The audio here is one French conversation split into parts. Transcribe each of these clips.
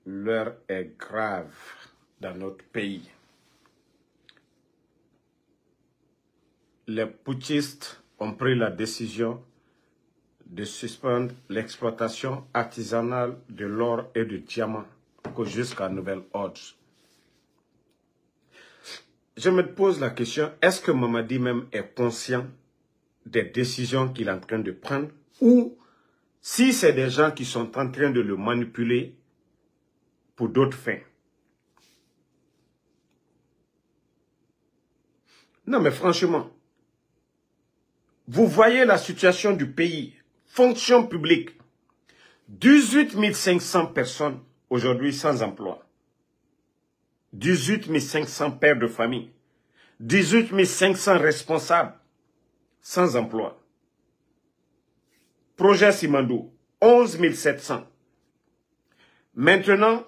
l'heure est grave dans notre pays. Les putschistes ont pris la décision de suspendre l'exploitation artisanale de l'or et du diamant jusqu'à nouvel ordre. Je me pose la question, est-ce que Mamadi même est conscient des décisions qu'il est en train de prendre ou si c'est des gens qui sont en train de le manipuler pour d'autres fins? Non mais franchement, vous voyez la situation du pays, fonction publique, 18 500 personnes aujourd'hui sans emploi, 18 500 pères de famille, 18 500 responsables sans emploi. Projet Simandou, 11 700. Maintenant,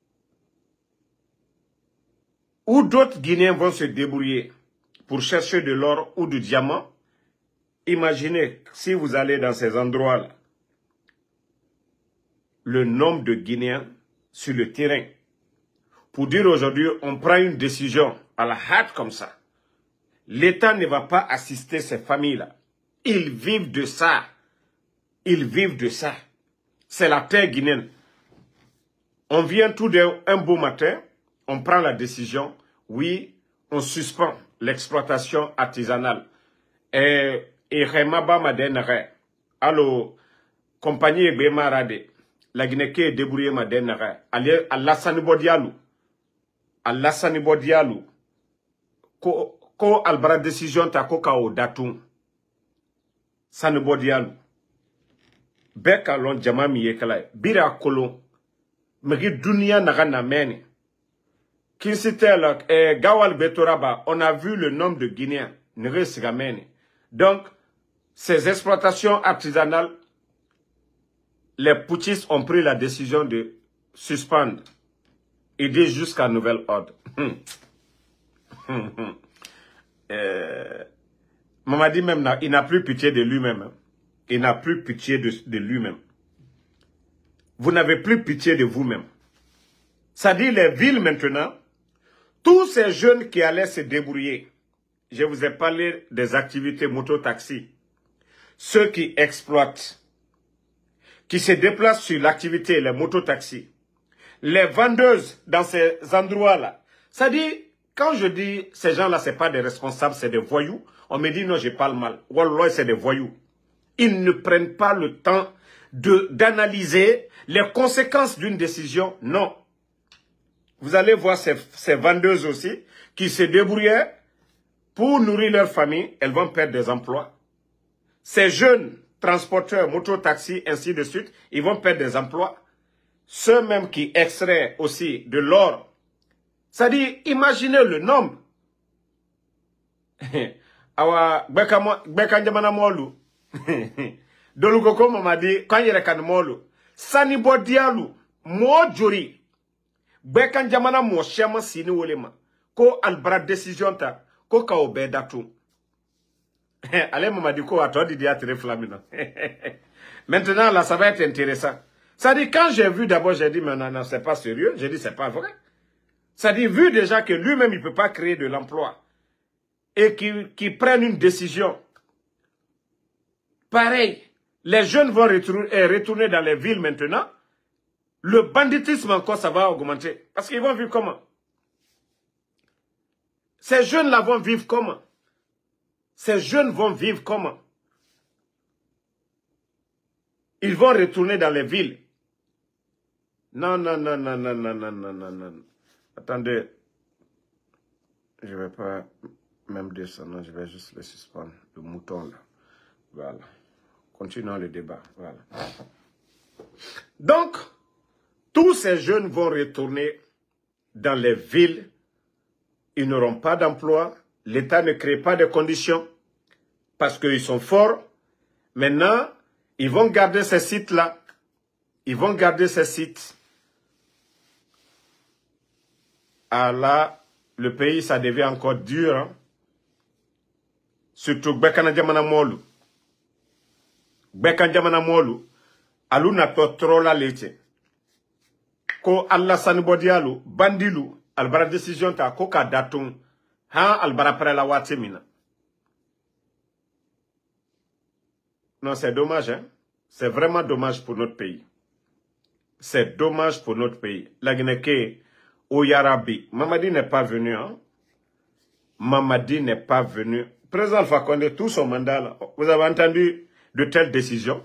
où d'autres Guinéens vont se débrouiller pour chercher de l'or ou du diamant, imaginez si vous allez dans ces endroits-là, le nombre de Guinéens sur le terrain. Pour dire aujourd'hui, on prend une décision à la hâte comme ça. L'État ne va pas assister ces familles-là. Ils vivent de ça. Ils vivent de ça. C'est la terre guinéenne. On vient tout d'un beau matin, on prend la décision, oui, on suspend l'exploitation artisanale. Et Remaba Madenare, allo, compagnie Bemarade, la Guinée qui est débrouillée Madenare, Alassane Bodialou, ko albara décision ta ko ka o datum, Sane Bodialou, Beka lon jamami yekala, Bira kolon, Megi dunia naga na meni. Kinsitel, Gawal Betoraba, on a vu le nombre de Guinéens. Donc, ces exploitations artisanales, les putschistes ont pris la décision de suspendre. Aider jusqu'à nouvel ordre. Mamadi même, il n'a plus pitié de lui-même. Il n'a plus pitié de lui-même. Vous n'avez plus pitié de vous-même. Ça dit les villes maintenant, tous ces jeunes qui allaient se débrouiller, je vous ai parlé des activités moto-taxi, ceux qui exploitent, qui se déplacent sur l'activité, les moto-taxis, les vendeuses dans ces endroits-là. Ça dit, quand je dis ces gens-là, ce n'est pas des responsables, c'est des voyous, on me dit non, je parle mal. Wallah, c'est des voyous. Ils ne prennent pas le temps d'analyser les conséquences d'une décision. Non. Vous allez voir ces vendeuses aussi qui se débrouillaient pour nourrir leur famille. Elles vont perdre des emplois. Ces jeunes transporteurs, moto-taxi, ainsi de suite, ils vont perdre des emplois. Ceux-mêmes qui extraient aussi de l'or. Ça dit, imaginez le nombre. Awa, Bekanjamana Molu. Dolugoko m'a dit, quand il y a Molu, Sanibo Dialou, Mo Juri. Bekan jamana mo shema sini wolema ko albra décision ta ko ka obeda tout. Allez m'a dit ko atodi dia très flamina. Maintenant là ça va être intéressant. Ça dit quand j'ai vu d'abord j'ai dit mais non c'est pas sérieux, j'ai dit c'est pas vrai. Ça dit vu déjà que lui-même il peut pas créer de l'emploi et qu'il prenne une décision. Pareil, les jeunes vont retourner dans les villes maintenant. Le banditisme encore, ça va augmenter. Parce qu'ils vont vivre comment? Ces jeunes-là vont vivre comment? Ces jeunes vont vivre comment? Ils vont retourner dans les villes. Non. Attendez. Je ne vais pas même dire ça, non, je vais juste le suspendre. Le mouton, là. Voilà. Continuons le débat. Voilà. Donc, tous ces jeunes vont retourner dans les villes. Ils n'auront pas d'emploi. L'État ne crée pas de conditions parce qu'ils sont forts. Maintenant, ils vont garder ces sites-là. Ils vont garder ces sites. Ah là, le pays, ça devient encore dur. Hein? Surtout Bekana Jamana Molu. Bekana Jamana Molu. Alou n'a pas trop la leche. ko Alassane Bodialu, Bandilu, albara décision ta ko ka datum, ha albara près la watemina. Non, c'est dommage, hein. C'est vraiment dommage pour notre pays. C'est dommage pour notre pays. La Guinée, Oyarabi, Mamadi n'est pas venu, hein. Mamadi n'est pas venu. Président Alpha Condé, tout son mandat, là, vous avez entendu de telles décisions?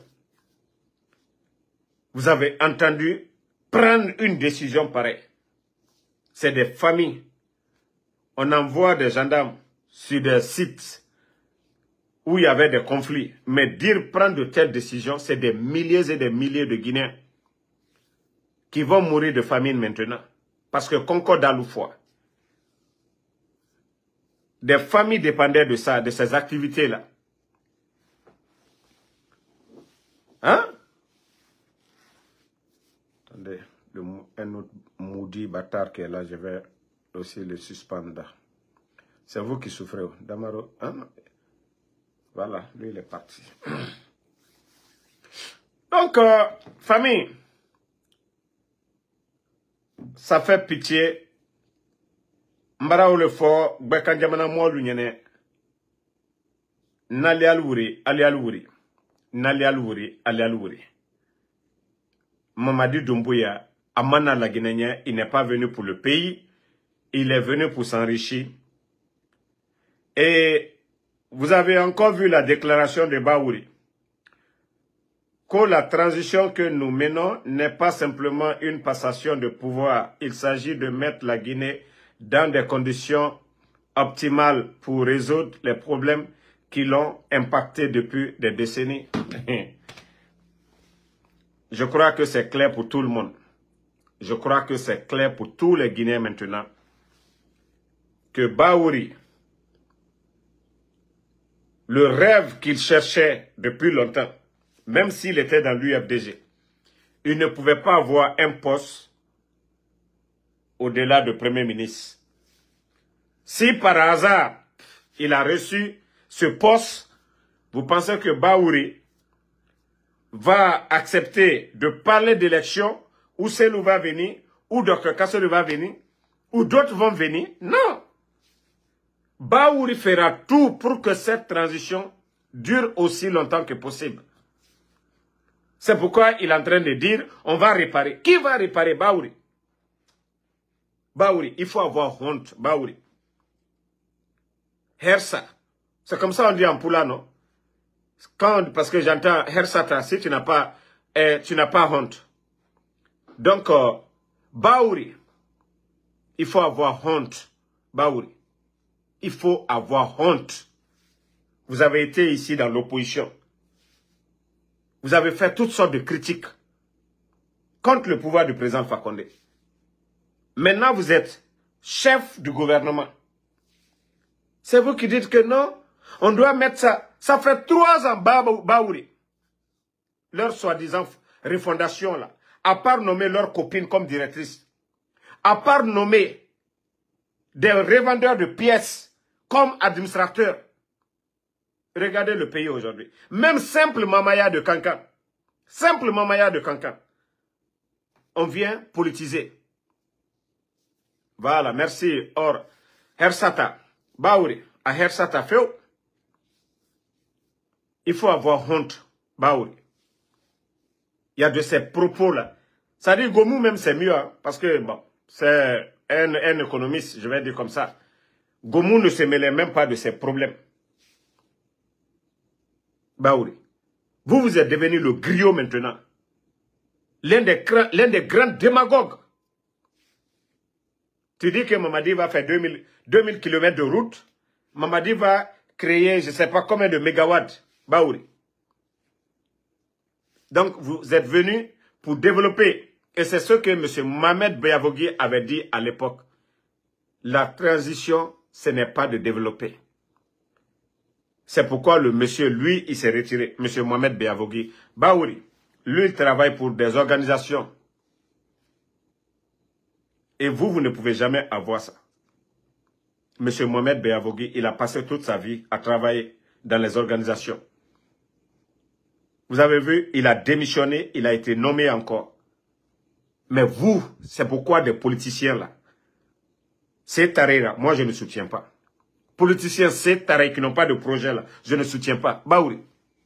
Vous avez entendu prendre une décision pareille? C'est des familles. On envoie des gendarmes sur des sites où il y avait des conflits. Mais dire prendre de telles décisions, c'est des milliers et des milliers de Guinéens qui vont mourir de famine maintenant. Parce que Concorde à l'Oufoua, des familles dépendaient de ça, de ces activités-là. Hein? Attendez, un autre maudit bâtard qui est là, je vais aussi le suspendre. C'est vous qui souffrez. Damaro, hein? Voilà, lui il est parti. Donc, famille, ça fait pitié. Mbara ou le fort, Bekanjamana mo lunyene. Nali alwuri, ali alwuri. Nali alwuri, ali alwuri. Mamadi Doumbouya, Amana la Guinéen, il n'est pas venu pour le pays. Il est venu pour s'enrichir. Et vous avez encore vu la déclaration de Baouri. Que la transition que nous menons n'est pas simplement une passation de pouvoir. Il s'agit de mettre la Guinée dans des conditions optimales pour résoudre les problèmes qui l'ont impacté depuis des décennies. Je crois que c'est clair pour tout le monde. Je crois que c'est clair pour tous les Guinéens maintenant que Baouri, le rêve qu'il cherchait depuis longtemps, même s'il était dans l'UFDG, il ne pouvait pas avoir un poste au-delà de Premier ministre. Si par hasard, il a reçu ce poste, vous pensez que Baouri va accepter de parler d'élection, ou Selou va venir, ou Dr Kasselu va venir, ou d'autres vont venir? Non. Baouri fera tout pour que cette transition dure aussi longtemps que possible. C'est pourquoi il est en train de dire, on va réparer. Qui va réparer Baouri? Baouri, il faut avoir honte, Baouri. Hersa, c'est comme ça on dit en Poula, non? Parce que j'entends Hersata, si tu n'as pas honte. Donc, Baouri, il faut avoir honte, Baouri. Il faut avoir honte. Vous avez été ici dans l'opposition. Vous avez fait toutes sortes de critiques contre le pouvoir du président Alpha Condé. Maintenant, vous êtes chef du gouvernement. C'est vous qui dites que non, on doit mettre ça. Ça fait 3 ans, Baouri. Leur soi-disant refondation, là. À part nommer leur copine comme directrice. À part nommer des revendeurs de pièces comme administrateurs. Regardez le pays aujourd'hui. Même simple Mamaya de Cancan. Simple Mamaya de Cancan. On vient politiser. Voilà, merci. Or, Hersata, Baouri, à Hersata Feo, il faut avoir honte, Baouri. Il y a de ces propos-là. Ça dit Gomou même c'est mieux, hein, parce que, bon, c'est un économiste, je vais dire comme ça. Gomou ne se mêlait même pas de ses problèmes. Baouri, vous êtes devenu le griot maintenant. L'un des grands démagogues. Tu dis que Mamadi va faire 2000 km de route. Mamadi va créer, je ne sais pas combien de mégawatts. Baouri. Donc, vous êtes venu pour développer. Et c'est ce que M. Mohamed Beyavogui avait dit à l'époque. La transition, ce n'est pas de développer. C'est pourquoi le monsieur, lui, il s'est retiré. M. Mohamed Beyavogui. Baouri, lui, il travaille pour des organisations. Et vous ne pouvez jamais avoir ça. M. Mohamed Beyavogui, il a passé toute sa vie à travailler dans les organisations. Vous avez vu, il a démissionné, il a été nommé encore. Mais vous, c'est pourquoi des politiciens là, ces tarés là, moi je ne soutiens pas. Politiciens, ces tarés qui n'ont pas de projet là, je ne soutiens pas. Baouri.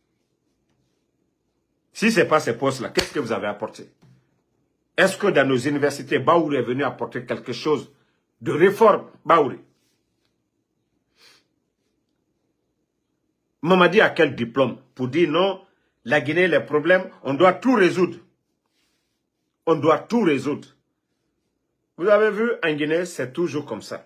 Si ce n'est pas ces postes là, qu'est-ce que vous avez apporté? Est-ce que dans nos universités, Baouri est venu apporter quelque chose de réforme? Baouri. Mamadi a quel diplôme pour dire non, la Guinée, les problèmes, on doit tout résoudre. On doit tout résoudre. Vous avez vu, en Guinée, c'est toujours comme ça.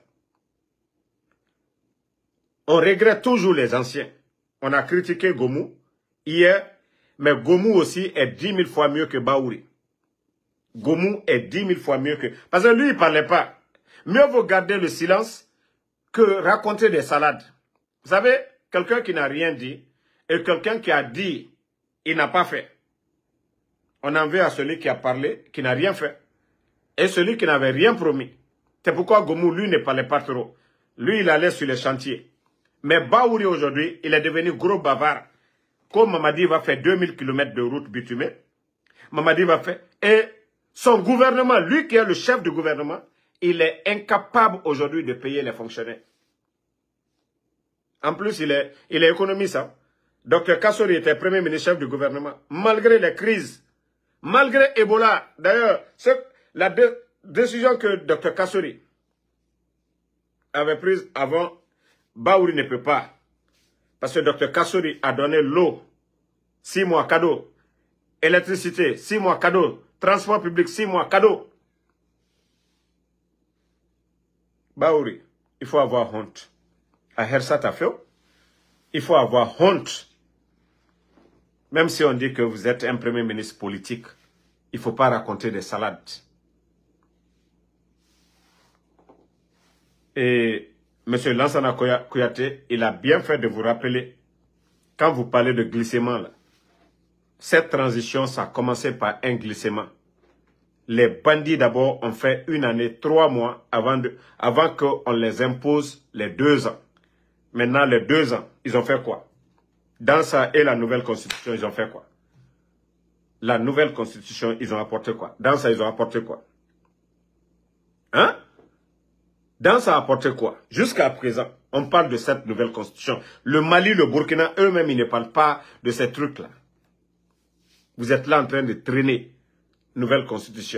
On regrette toujours les anciens. On a critiqué Gomu hier, mais Gomu aussi est 10 000 fois mieux que Baouri. Gomu est 10 000 fois mieux que... Parce que lui, il ne parlait pas. Mieux vaut garder le silence que raconter des salades. Vous savez, quelqu'un qui n'a rien dit et quelqu'un qui a dit, il n'a pas fait. On en veut à celui qui a parlé, qui n'a rien fait. Et celui qui n'avait rien promis. C'est pourquoi Gomu, lui, ne parlait pas trop. Lui, il allait sur les chantiers. Mais Baouri, aujourd'hui, il est devenu gros bavard. Comme Mamadi va faire 2000 km de route bitumée, Mamadi va faire... Et son gouvernement, lui qui est le chef du gouvernement, il est incapable aujourd'hui de payer les fonctionnaires. En plus, il est économiste. Hein? Dr Kassori était premier ministre chef du gouvernement. Malgré les crises, malgré Ebola. D'ailleurs, la décision que Dr Kassori avait prise avant, Baouri ne peut pas. Parce que Dr Kassori a donné l'eau, 6 mois cadeau. Électricité, 6 mois cadeau. Transport public, 6 mois cadeau. Baouri, il faut avoir honte. À Hersat Afeo, il faut avoir honte. Même si on dit que vous êtes un premier ministre politique, il ne faut pas raconter des salades. Et M. Lansana Kouyaté, il a bien fait de vous rappeler, quand vous parlez de glissement, là, cette transition, ça a commencé par un glissement. Les bandits d'abord ont fait 1 année, 3 mois avant qu'on les impose les 2 ans. Maintenant, les 2 ans, ils ont fait quoi? Dans ça et la nouvelle constitution, ils ont fait quoi? La nouvelle constitution, ils ont apporté quoi? Dans ça, ils ont apporté quoi? Hein? Dans ça, apporté quoi? Jusqu'à présent, on parle de cette nouvelle constitution. Le Mali, le Burkina, eux-mêmes, ils ne parlent pas de ces trucs-là. Vous êtes là en train de traîner. Nouvelle constitution.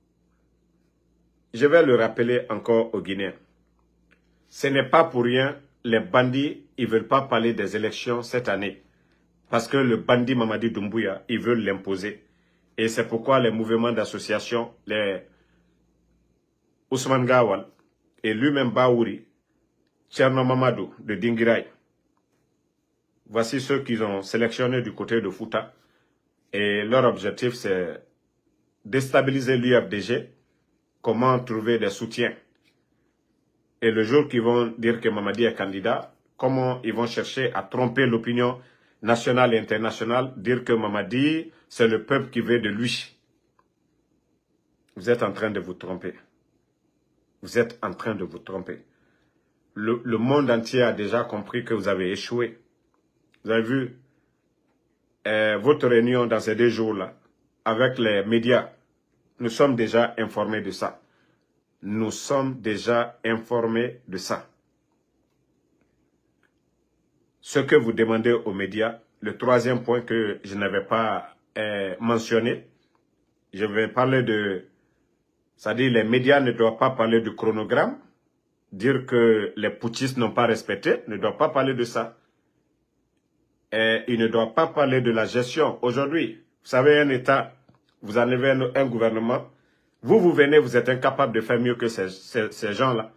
Je vais le rappeler encore aux Guinéens. Ce n'est pas pour rien, les bandits, ils ne veulent pas parler des élections cette année. Parce que le bandit Mamadi Doumbouya, ils veulent l'imposer. Et c'est pourquoi les mouvements d'association, les Ousmane Gawal et lui-même Baouri, Tcherno Mamadou de Dingirai, voici ceux qu'ils ont sélectionnés du côté de Fouta. Et leur objectif, c'est déstabiliser l'UFDG, comment trouver des soutiens. Et le jour qu'ils vont dire que Mamadi est candidat, comment ils vont chercher à tromper l'opinion nationale et internationale, dire que Mamadi, c'est le peuple qui veut de lui. Vous êtes en train de vous tromper. Vous êtes en train de vous tromper. Le monde entier a déjà compris que vous avez échoué. Vous avez vu votre réunion dans ces 2 jours-là, avec les médias. Nous sommes déjà informés de ça. Nous sommes déjà informés de ça. Ce que vous demandez aux médias, le 3e point que je n'avais pas mentionné, je vais parler de... C'est-à-dire les médias ne doivent pas parler du chronogramme, dire que les putschistes n'ont pas respecté, ne doivent pas parler de ça. Et ils ne doivent pas parler de la gestion. Aujourd'hui, vous savez, un État, vous en avez un gouvernement, vous venez, vous êtes incapable de faire mieux que ces gens-là.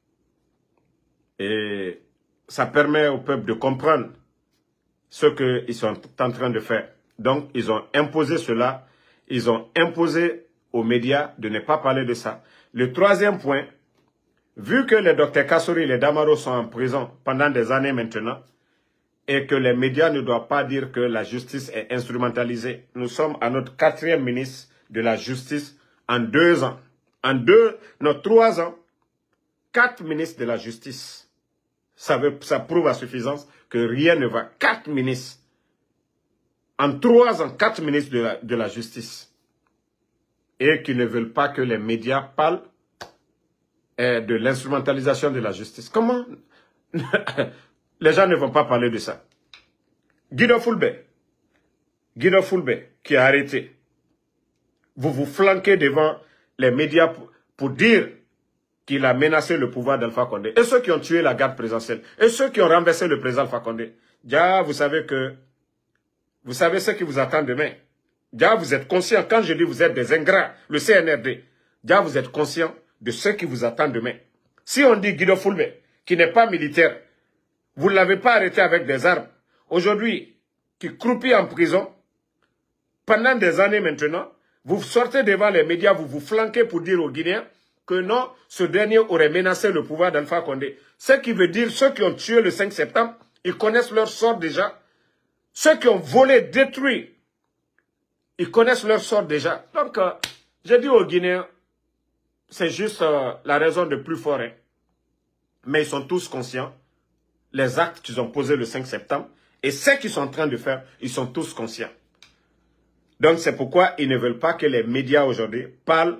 Et ça permet au peuple de comprendre ce qu'ils sont en train de faire. Donc, ils ont imposé cela. Ils ont imposé aux médias de ne pas parler de ça. Le 3e point, vu que les Dr Kassori et les Damaro sont en prison pendant des années maintenant, et que les médias ne doivent pas dire que la justice est instrumentalisée, nous sommes à notre 4e ministre de la justice en 2 ans. En 3 ans, 4 ministres de la justice. Ça prouve à suffisance que rien ne va. 4 ministres. En 3 ans, 4 ministres de la justice. et qui ne veulent pas que les médias parlent de l'instrumentalisation de la justice. Comment les gens ne vont pas parler de ça? Guido Fulbert, qui a arrêté. Vous vous flanquez devant les médias pour dire qu'il a menacé le pouvoir d'Alpha Condé. Et ceux qui ont tué la garde présidentielle. Et ceux qui ont renversé le président Alpha Condé. Déjà, vous savez ce qui vous attend demain. Déjà, vous êtes conscient. Quand je dis vous êtes des ingrats, le CNRD. Déjà, vous êtes conscient de ce qui vous attend demain. Si on dit Guido Fulbert, qui n'est pas militaire, vous ne l'avez pas arrêté avec des armes. Aujourd'hui, qui croupit en prison, pendant des années maintenant, vous sortez devant les médias, vous vous flanquez pour dire aux Guinéens que non, ce dernier aurait menacé le pouvoir d'Alpha Condé. Ce qui veut dire, ceux qui ont tué le 5 septembre, ils connaissent leur sort déjà. Ceux qui ont volé, détruit, ils connaissent leur sort déjà. Donc, j'ai dit aux Guinéens, c'est juste la raison de plus fort. Hein. Mais ils sont tous conscients. Les actes qu'ils ont posés le 5 septembre et ce qu'ils sont en train de faire, ils sont tous conscients. Donc, c'est pourquoi ils ne veulent pas que les médias aujourd'hui parlent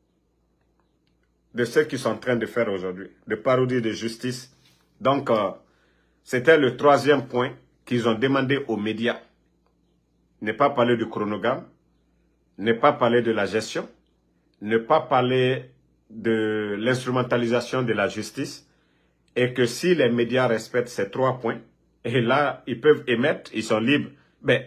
de ce qu'ils sont en train de faire aujourd'hui, de parodie de justice. Donc, c'était le troisième point qu'ils ont demandé aux médias. Ne pas parler du chronogramme, ne pas parler de la gestion, ne pas parler de l'instrumentalisation de la justice, et que si les médias respectent ces trois points, et là, ils peuvent émettre, ils sont libres, ben,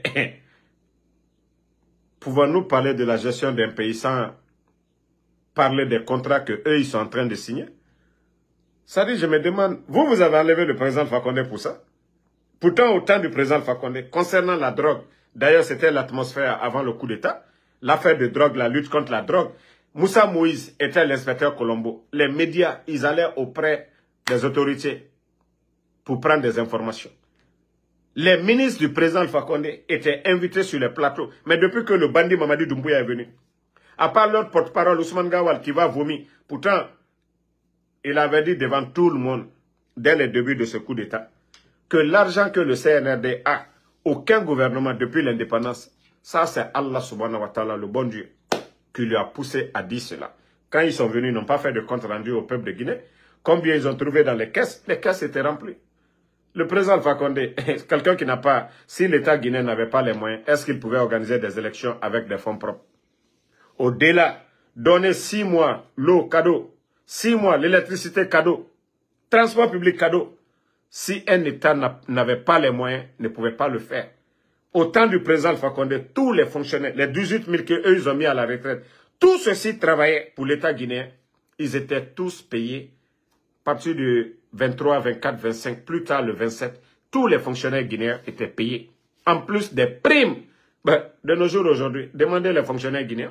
pouvons-nous parler de la gestion d'un pays sans parler des contrats qu'eux, ils sont en train de signer? Ça dit, je me demande, vous avez enlevé le président Alpha Condé pour ça? Pourtant, au temps du président Alpha Condé, concernant la drogue, d'ailleurs, c'était l'atmosphère avant le coup d'État, l'affaire de drogue, la lutte contre la drogue, Moussa Moïse était l'inspecteur Colombo. Les médias, ils allaient auprès des autorités pour prendre des informations. Les ministres du président Alpha Condé étaient invités sur les plateaux. Mais depuis que le bandit Mamadi Doumbouya est venu, à part leur porte-parole Ousmane Gawal qui va vomir, pourtant, il avait dit devant tout le monde, dès le début de ce coup d'État, que l'argent que le CNRD a, aucun gouvernement depuis l'indépendance, ça c'est Allah subhanahu wa ta'ala, le bon Dieu, qui lui a poussé à dire cela. Quand ils sont venus, ils n'ont pas fait de compte rendu au peuple de Guinée. Combien ils ont trouvé dans les caisses étaient remplies. Le président Alpha Condé, quelqu'un qui n'a pas, si l'État guinéen n'avait pas les moyens, est-ce qu'il pouvait organiser des élections avec des fonds propres? Au-delà, donner 6 mois l'eau cadeau, 6 mois l'électricité cadeau, transport public cadeau. Si un État n'avait pas les moyens, ne pouvait pas le faire. Au temps du président Alpha Condé, tous les fonctionnaires, les 18 000 qu'eux ils ont mis à la retraite, tous ceux-ci travaillaient pour l'État guinéen. Ils étaient tous payés à partir du 23, 24, 25, plus tard le 27. Tous les fonctionnaires guinéens étaient payés. En plus des primes. Ben, de nos jours aujourd'hui, demandez les fonctionnaires guinéens.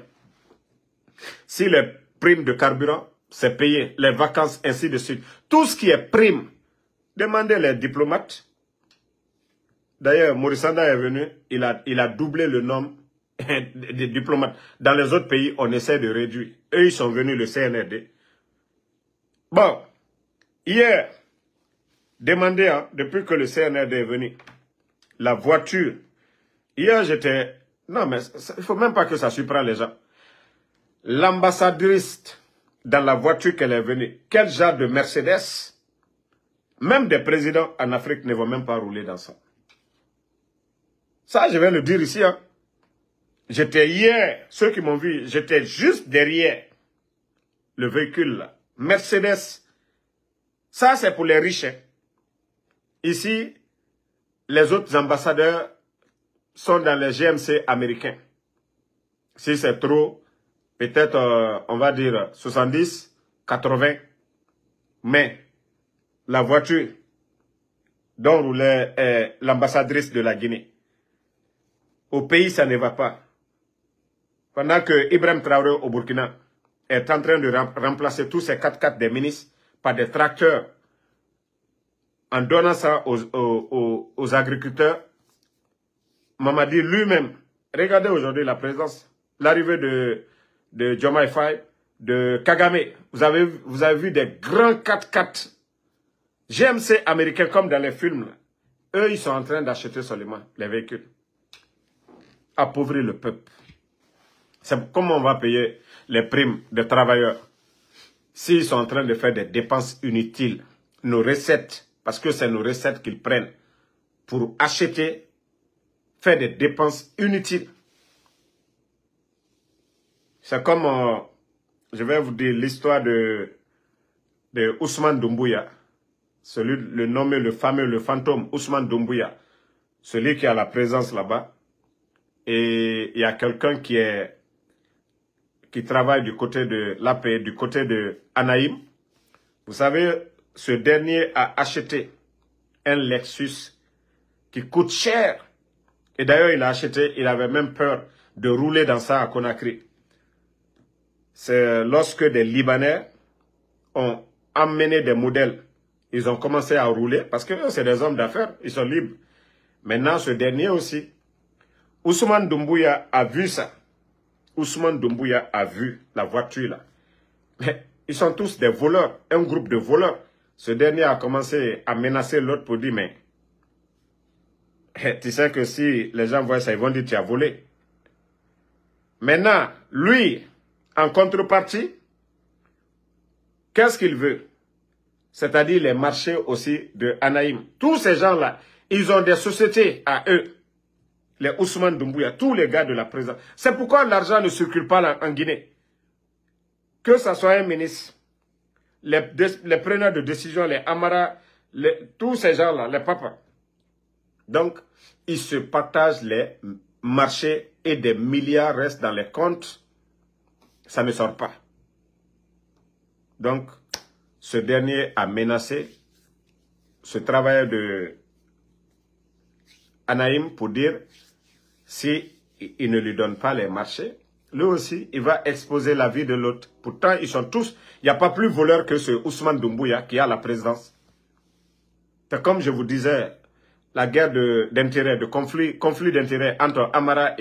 Si les primes de carburant, c'est payé. Les vacances, ainsi de suite. Tout ce qui est prime, demandez les diplomates. D'ailleurs, Maurice Anda est venu, il a doublé le nombre des diplomates. Dans les autres pays, on essaie de réduire. Eux, ils sont venus, le CNRD. Bon, hier, demandez, hein, depuis que le CNRD est venu, la voiture. Hier, j'étais... Non, mais il ne faut même pas que ça surprend les gens. L'ambassadrice, dans la voiture qu'elle est venue, quel genre de Mercedes? Même des présidents en Afrique ne vont même pas rouler dans ça. Ça, je vais le dire ici. Hein. J'étais hier, ceux qui m'ont vu, j'étais juste derrière le véhicule là. Mercedes. Ça, c'est pour les riches. Hein. Ici, les autres ambassadeurs sont dans les GMC américains. Si c'est trop, peut-être, on va dire 70, 80. Mais la voiture dont roulait l'ambassadrice de la Guinée, au pays, ça ne va pas. Pendant que Ibrahim Traoré au Burkina est en train de remplacer tous ces 4x4 des ministres par des tracteurs, en donnant ça aux agriculteurs, Mamadi lui-même, regardez aujourd'hui la présence, l'arrivée de Diomaye Faye, de Kagame. Vous avez vu des grands 4x4 GMC américains comme dans les films. Là. Eux, ils sont en train d'acheter seulement les véhicules. Appauvrir le peuple. C'est comment on va payer. les primes des travailleurs, s'ils sont en train de faire des dépenses inutiles, nos recettes, parce que c'est nos recettes qu'ils prennent pour acheter, faire des dépenses inutiles. C'est comme, je vais vous dire l'histoire de Ousmane Doumbouya, celui, le nommé, le fameux, le fantôme Ousmane Doumbouya, celui qui a la présence là-bas. Et il y a quelqu'un qui travaille du côté de l'APE, du côté de Anaïm. Vous savez, ce dernier a acheté un Lexus qui coûte cher. Et d'ailleurs, il a acheté, il avait même peur de rouler dans ça à Conakry. C'est lorsque des Libanais ont amené des modèles, ils ont commencé à rouler, parce que c'est des hommes d'affaires, ils sont libres. Maintenant, ce dernier aussi, Ousmane Doumbouya a vu ça. Ousmane Doumbouya a vu la voiture là. Mais ils sont tous des voleurs, un groupe de voleurs. Ce dernier a commencé à menacer l'autre pour dire, mais tu sais que si les gens voient ça, ils vont dire tu as volé. Maintenant, lui, en contrepartie, qu'est-ce qu'il veut? C'est-à-dire les marchés aussi de Anaïm. Tous ces gens-là, ils ont des sociétés à eux. Les Ousmane Doumbouya, tous les gars de la présidence. C'est pourquoi l'argent ne circule pas en Guinée. Que ce soit un ministre, les preneurs de décision, les Amara, tous ces gens-là, les papas. Donc, ils se partagent les marchés et des milliards restent dans les comptes. Ça ne sort pas. Donc, ce dernier a menacé ce travailleur de Anaïm pour dire si il ne lui donne pas les marchés, lui aussi, il va exposer la vie de l'autre. Pourtant, ils sont tous... Il n'y a pas plus voleur que ce Ousmane Doumbouya qui a la présidence. C'est comme je vous disais, la guerre d'intérêt, de conflit d'intérêt entre Amara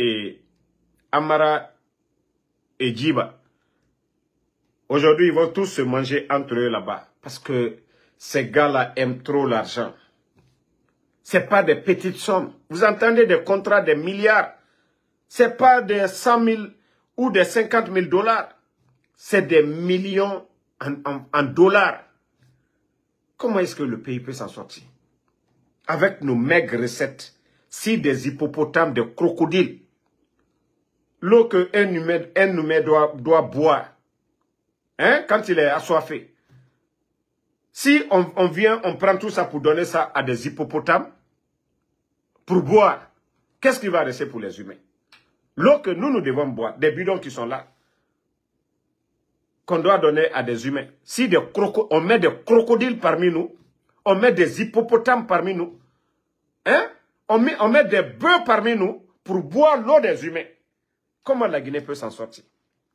et Djiba. Aujourd'hui, ils vont tous se manger entre eux là-bas. Parce que ces gars-là aiment trop l'argent. Ce n'est pas des petites sommes. Vous entendez des contrats des milliards. Ce n'est pas des 100 000 ou des 50 000 dollars. C'est des millions en dollars. Comment est-ce que le pays peut s'en sortir? Avec nos maigres recettes, si des hippopotames, des crocodiles, l'eau qu'un humain doit boire, hein, quand il est assoiffé. Si on vient, on prend tout ça pour donner ça à des hippopotames, pour boire, qu'est-ce qui va rester pour les humains? L'eau que nous devons boire, des bidons qui sont là, qu'on doit donner à des humains. Si on met des crocodiles parmi nous, on met des hippopotames parmi nous, hein? On met des bœufs parmi nous pour boire l'eau des humains. Comment la Guinée peut s'en sortir?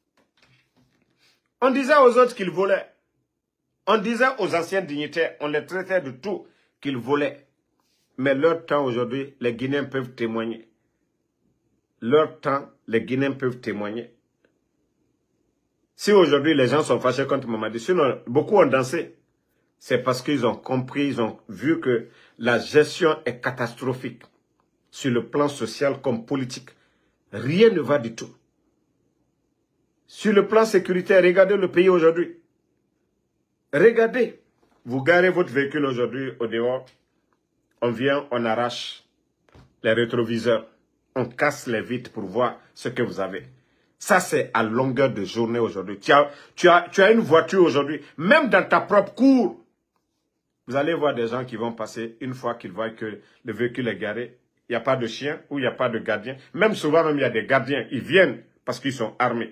On disait aux autres qu'ils volaient. On disait aux anciens dignitaires, on les traitait de tout, qu'ils volaient. Mais leur temps aujourd'hui, les Guinéens peuvent témoigner. Leur temps, les Guinéens peuvent témoigner. Si aujourd'hui les gens sont fâchés contre Mamadi, sinon beaucoup ont dansé. C'est parce qu'ils ont compris, ils ont vu que la gestion est catastrophique. Sur le plan social comme politique, rien ne va du tout. Sur le plan sécuritaire, regardez le pays aujourd'hui. Regardez, vous garez votre véhicule aujourd'hui au dehors, on vient, on arrache les rétroviseurs, on casse les vitres pour voir ce que vous avez. Ça, c'est à longueur de journée aujourd'hui. Tu as une voiture aujourd'hui, même dans ta propre cour. Vous allez voir des gens qui vont passer une fois qu'ils voient que le véhicule est garé. Il n'y a pas de chien ou il n'y a pas de gardien. Même souvent, même il y a des gardiens. Ils viennent parce qu'ils sont armés.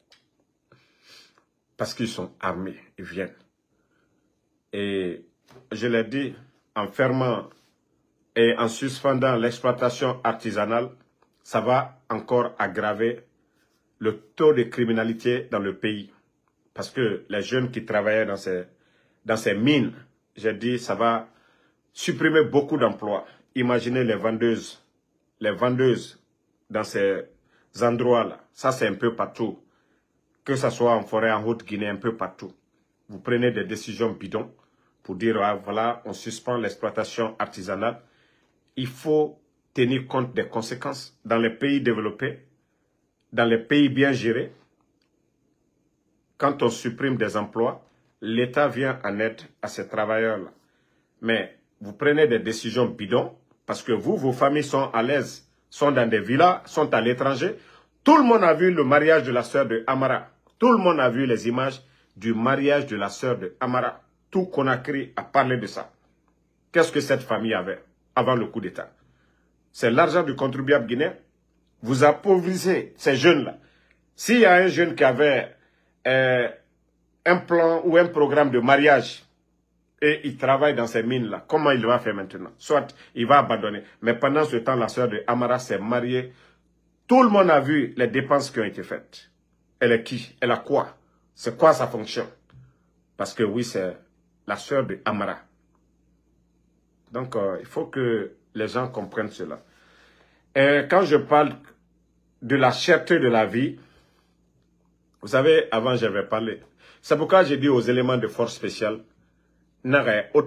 Parce qu'ils sont armés, ils viennent. Et je l'ai dit, en fermant et en suspendant l'exploitation artisanale, ça va encore aggraver le taux de criminalité dans le pays. Parce que les jeunes qui travaillaient dans ces mines, j'ai dit, ça va supprimer beaucoup d'emplois. Imaginez les vendeuses dans ces endroits-là. Ça, c'est un peu partout. Que ce soit en forêt, en Haute-Guinée, un peu partout. Vous prenez des décisions bidons pour dire, ah, voilà, on suspend l'exploitation artisanale. Il faut tenir compte des conséquences dans les pays développés, dans les pays bien gérés. quand on supprime des emplois, l'État vient en aide à ces travailleurs-là. Mais vous prenez des décisions bidons parce que vous, vos familles sont à l'aise, sont dans des villas, sont à l'étranger. Tout le monde a vu le mariage de la sœur de Amara. Tout le monde a vu les images du mariage de la sœur de Amara. Tout Conakry a parlé de ça. Qu'est-ce que cette famille avait avant le coup d'État? C'est l'argent du contribuable guinéen. Vous appauvrissez ces jeunes-là. S'il y a un jeune qui avait un plan ou un programme de mariage et il travaille dans ces mines-là, comment il va faire maintenant? Soit il va abandonner. Mais pendant ce temps, la sœur de Amara s'est mariée. Tout le monde a vu les dépenses qui ont été faites. Elle est qui? Elle a quoi? C'est quoi sa fonction? Parce que oui, c'est la sœur de Amara. Donc, il faut que les gens comprennent cela. Et quand je parle de la cherté de la vie, vous savez, avant j'avais parlé. C'est pourquoi j'ai dit aux éléments de force spéciale, moi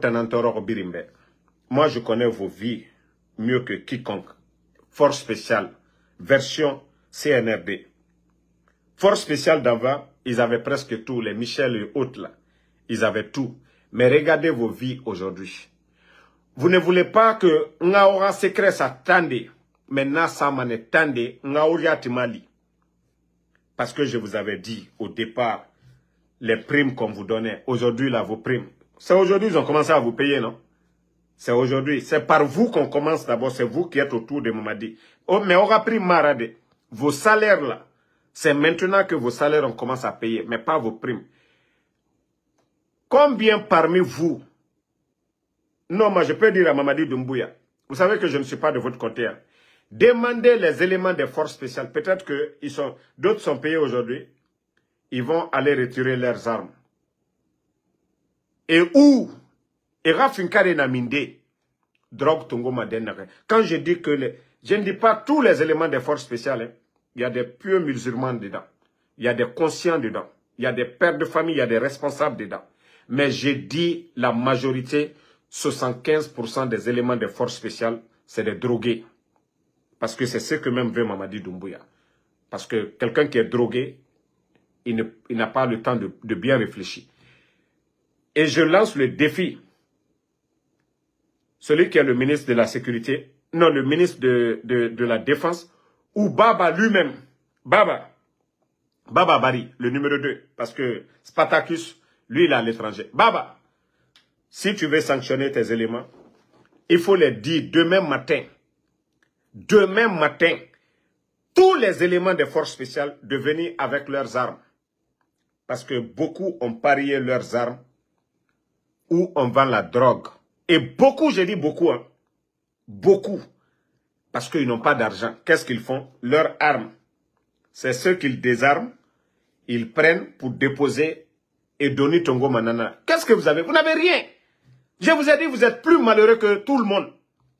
je connais vos vies mieux que quiconque. Force spéciale, version CNRD. Force spéciale d'avant, ils avaient presque tout, les Michel et autres là. Ils avaient tout. Mais regardez vos vies aujourd'hui. Vous ne voulez pas que Ngaora secret ça tende. Maintenant, ça m'en est tende. Ngaoria Timali. Parce que je vous avais dit au départ, les primes qu'on vous donnait. Aujourd'hui, là, vos primes. C'est aujourd'hui qu'ils ont commencé à vous payer, non? C'est aujourd'hui. C'est par vous qu'on commence d'abord. C'est vous qui êtes autour de Mamadi. Oh, mais on aura pris Marade. Vos salaires, là. C'est maintenant que vos salaires, on commence à payer. Mais pas vos primes. Combien parmi vous... Non, moi, je peux dire à Mamadi Doumbouya. Vous savez que je ne suis pas de votre côté. Hein. Demandez les éléments des forces spéciales. Peut-être que d'autres sont payés aujourd'hui. Ils vont aller retirer leurs armes. Et où? Et Rafinkare Naminde. Drogue Tongo Madenare. Quand je dis que je ne dis pas tous les éléments des forces spéciales. Hein. Il y a des pieux musulmans dedans. Il y a des conscients dedans. Il y a des pères de famille, il y a des responsables dedans. Mais j'ai dit la majorité, 75% des éléments des forces spéciales, c'est des drogués. Parce que c'est ce que même veut Mamadi Doumbouya. Parce que quelqu'un qui est drogué, il n'a pas le temps de bien réfléchir. Et je lance le défi. Celui qui est le ministre de la Sécurité, non, le ministre de la Défense, ou Baba lui-même, Baba Bari, le numéro 2, parce que Spartacus, lui, il est à l'étranger. Baba, si tu veux sanctionner tes éléments, il faut les dire demain matin, tous les éléments des forces spéciales de venir avec leurs armes. Parce que beaucoup ont parié leurs armes où on vend la drogue. Et beaucoup, je dis beaucoup, hein, beaucoup, parce qu'ils n'ont pas d'argent. Qu'est-ce qu'ils font? Leurs armes, c'est ceux qu'ils désarment, ils prennent pour déposer et donner Tongo Manana. Qu'est-ce que vous avez? Vous n'avez rien. Je vous ai dit, vous êtes plus malheureux que tout le monde.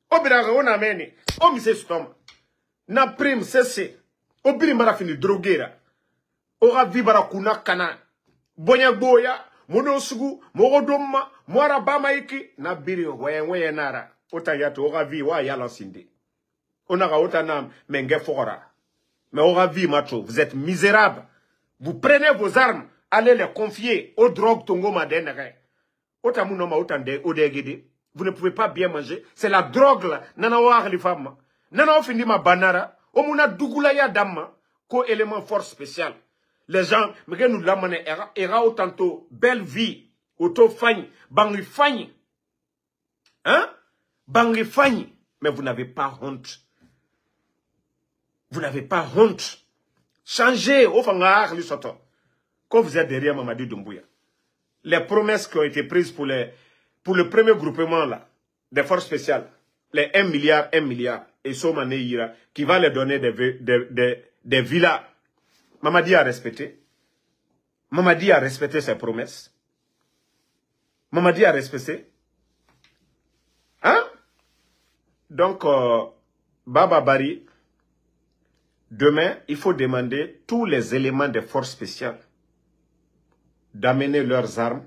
Na prime cessé. Obiri mara fini droguera. Ora vibara kuna kana. Bonya boya. Mono sugu. Moro domma. Mwara bama iki. Na biri weye nara. Ota yato ora vi wa yalan sinde. Onara ota nam menge fora. Mais ora vi macho. Vous êtes misérables. Vous prenez vos armes. Allez les confier aux drogues Tongo Madenere. Ota munoma otande odegede. Vous ne pouvez pas bien manger. C'est la drogue là. Nana wa les femmes. Nana wa findi ma banara. Omuna dugula ya damma. Ko élément force spécial. Les gens, mais nous l'amènent era autant belle vie. Auto fagne. Bangi fagne. Hein? Bangi fagne. Mais vous n'avez pas honte. Vous n'avez pas honte. Changez. Au fangar li soto. Quand vous êtes derrière Mamadi Doumbouya. Les promesses qui ont été prises pour le premier groupement là, des forces spéciales, les 1 milliard, et Somane Ira, qui va les donner des villas. Mamadi a respecté. Mamadi a respecté ses promesses. Mamadi a respecté. Hein? Donc, Baba Bari, demain, il faut demander tous les éléments des forces spéciales d'amener leurs armes,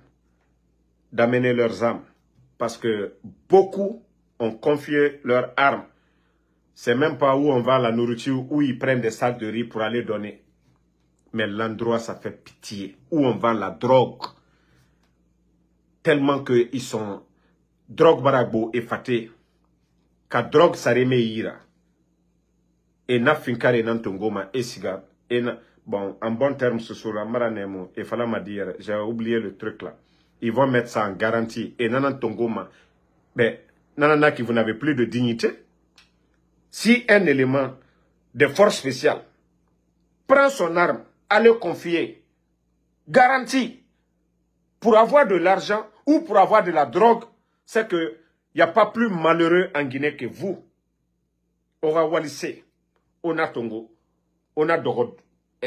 parce que beaucoup ont confié leurs armes. C'est même pas où on va la nourriture, où ils prennent des sacs de riz pour aller donner. Mais l'endroit, ça fait pitié. Où on vend la drogue. Tellement qu'ils sont... Drogue baragbo et faté. Ka drogue sareme ira. Et na finkare nantongoma et sigar. Et na... Bon, en bon terme, ce sera maranemo. Et fallait m'a dire, j'ai oublié le truc là. Ils vont mettre ça en garantie. Et nanantongoma. Ben, nanana qui vous n'avez plus de dignité. Si un élément de force spéciale prend son arme, à le confier, garantie, pour avoir de l'argent ou pour avoir de la drogue, c'est que il n'y a pas plus malheureux en Guinée que vous. Ora Walissé, on a Tongo, on a Dogod,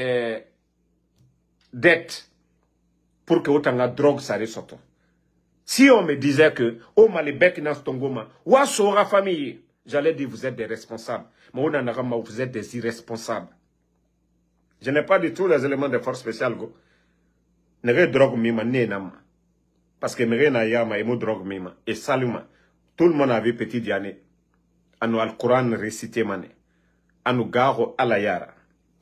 dette pour que autant la drogue ça ressorte. Si on me disait que oh malébek dans Tongoma, ou à Sora famille, j'allais dire vous êtes des responsables. Mais on en a vous êtes des irresponsables. Je n'ai pas du tout les éléments de force spéciale go. Ne drogue mima nenam. Parce que me na yama emo drogue mima et saluma. Tout le monde avait petit diane. Anu al Coran récité mané. Anu garo alayara.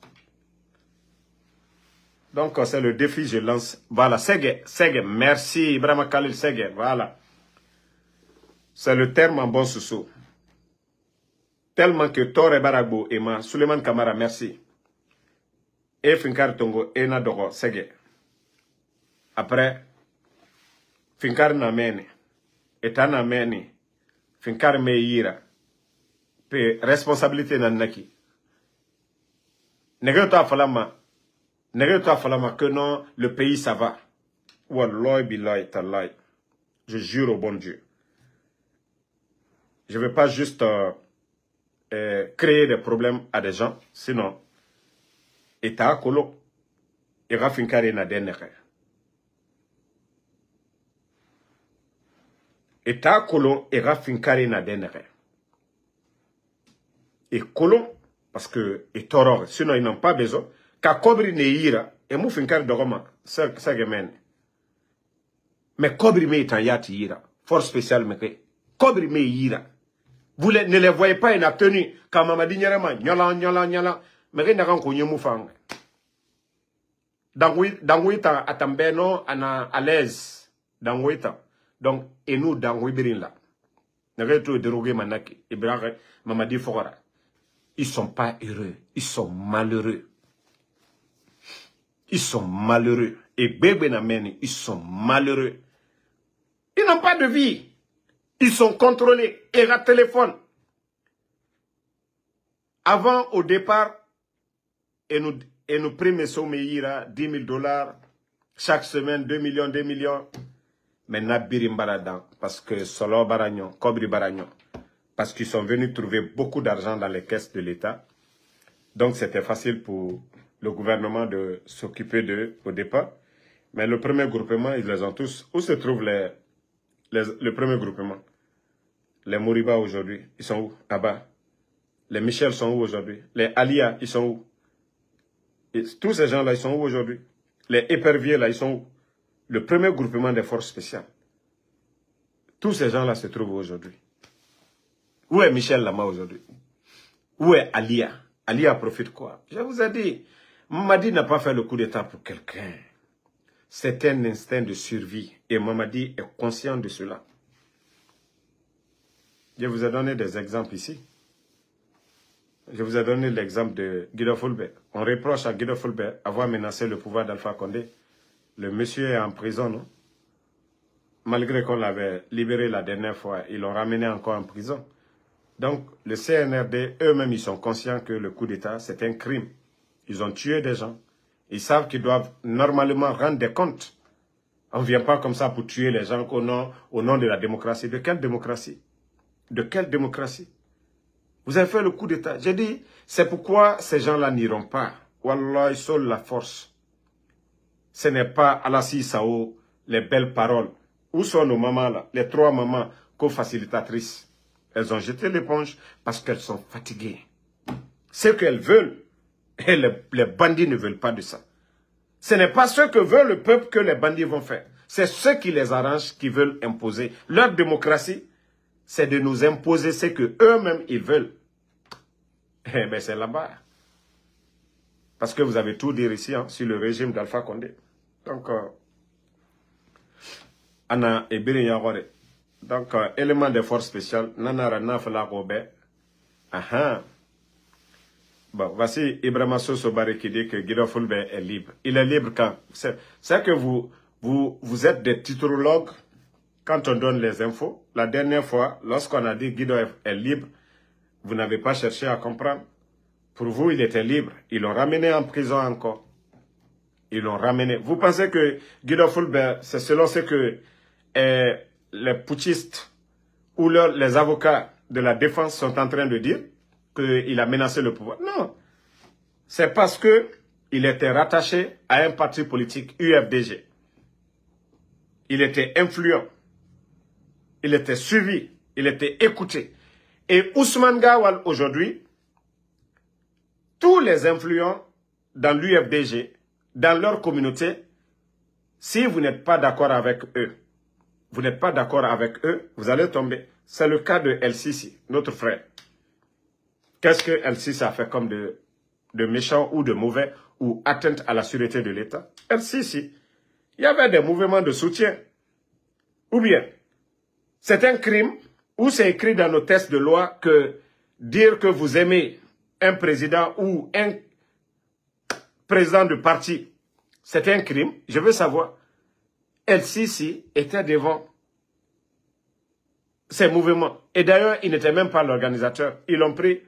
Donc, c'est le défi, je lance. Voilà, Sege, merci, Ibrahim Khalil Sege, voilà. C'est le terme en bon sous-sous. Tellement que Tore Baragbo et ma, Suleiman Kamara, merci. Et Finkar Tongo, et Nadoro, Sege. Après, Finkar Namene, Eta Namene, Finkar Meira, responsabilité Nanaki. Negreto Falama. Que non, le pays ça va. Wallahi billahi tallahi. Je jure au bon Dieu. Je ne vais pas juste créer des problèmes à des gens. Sinon, État Kolo, ira finkare na denere. État Kolo, ira finkare na denere. Et Kolo, parce que, et Toror, sinon ils n'ont pas besoin. Ka kobri ne ira, et mou finkar dogoma, ça gemen. Mais kobri me itan yati ira, force spéciale me ke. Kobri me ira. Vous ne les voyez pas, il a tenu, quand Mamadi Nyarama, nyola, mais rien n'a qu'on mou fang. Dangouita, atambeno, ana à l'aise, dangouita. Donc, et nous, dangouibirin là. N'a tout dérogué manaki, Ibrahim, Mamadi Fora. Ils sont pas heureux, ils sont malheureux. Ils sont malheureux. Et bébé n'amène, ils sont malheureux. Ils n'ont pas de vie. Ils sont contrôlés. Et à téléphone. Avant, au départ, et nous primes sommeillira 10 000 $. Chaque semaine, 2 millions. Mais Nabirim Baradan. Parce que Solo Baragnon, Kobri Baragnon. Parce qu'ils sont venus trouver beaucoup d'argent dans les caisses de l'État. Donc c'était facile pour le gouvernement de s'occuper d'eux au départ. Mais le premier groupement, ils les ont tous. Où se trouve le premier groupement? Les Moriba aujourd'hui, ils sont où? Là-bas. Les Michel sont où aujourd'hui? Les Alia, ils sont où? Et tous ces gens-là, ils sont où aujourd'hui? Les éperviers, là, ils sont où? Le premier groupement des forces spéciales. Tous ces gens-là se trouvent aujourd'hui. Où est Michel Lama aujourd'hui? Où est Alia? Alia profite quoi? Je vous ai dit, Mamadi n'a pas fait le coup d'état pour quelqu'un. C'est un instinct de survie. Et Mamadi est conscient de cela. Je vous ai donné des exemples ici. Je vous ai donné l'exemple de Guido Fulbert. On reproche à Guido Fulbert avoir menacé le pouvoir d'Alpha Condé. Le monsieur est en prison, non? Malgré qu'on l'avait libéré la dernière fois, ils l'ont ramené encore en prison. Donc, le CNRD, eux-mêmes, ils sont conscients que le coup d'État, c'est un crime. Ils ont tué des gens. Ils savent qu'ils doivent normalement rendre des comptes. On ne vient pas comme ça pour tuer les gens au nom de la démocratie. De quelle démocratie? De quelle démocratie? Vous avez fait le coup d'État. J'ai dit, c'est pourquoi ces gens-là n'iront pas. Wallah, ils sont la force. Ce n'est pas Alassi Sao, les belles paroles. Où sont nos mamans là? Les 3 mamans co-facilitatrices. Elles ont jeté l'éponge parce qu'elles sont fatiguées. Ce qu'elles veulent, et les bandits ne veulent pas de ça. Ce n'est pas ce que veut le peuple que les bandits vont faire. C'est ce qui les arrange, qui veulent imposer. Leur démocratie, c'est de nous imposer ce que eux-mêmes ils veulent. Eh bien, c'est là-bas. Parce que vous avez tout dit ici hein, sur le régime d'Alpha Condé. Donc, Anna et Birinyagore. Donc, élément de force spéciale, Nanara Nafala Robert. Aha. Bon, voici Ibrahima Sosobari qui dit que Guido Fulbert est libre. Il est libre quand? C'est que vous êtes des titrologues quand on donne les infos. La dernière fois, lorsqu'on a dit Guido est libre, vous n'avez pas cherché à comprendre. Pour vous, il était libre. Ils l'ont ramené en prison encore. Ils l'ont ramené. Vous pensez que Guido Fulbert, c'est selon ce que les putschistes ou les avocats de la défense sont en train de dire qu'il a menacé le pouvoir? Non. C'est parce que il était rattaché à un parti politique, UFDG. Il était influent. Il était suivi. Il était écouté. Et Ousmane Gawal, aujourd'hui, tous les influents dans l'UFDG, dans leur communauté, si vous n'êtes pas d'accord avec eux, vous allez tomber. C'est le cas de El Sisi, notre frère. Qu'est-ce que El Sisi a fait comme de méchant ou de mauvais ou atteinte à la sûreté de l'État? El Sisi, il y avait des mouvements de soutien. Ou bien, c'est un crime où c'est écrit dans nos textes de loi que dire que vous aimez un président ou un président de parti, c'est un crime. Je veux savoir. El Sisi était devant ces mouvements. Et d'ailleurs, il n'était même pas l'organisateur. Ils l'ont pris.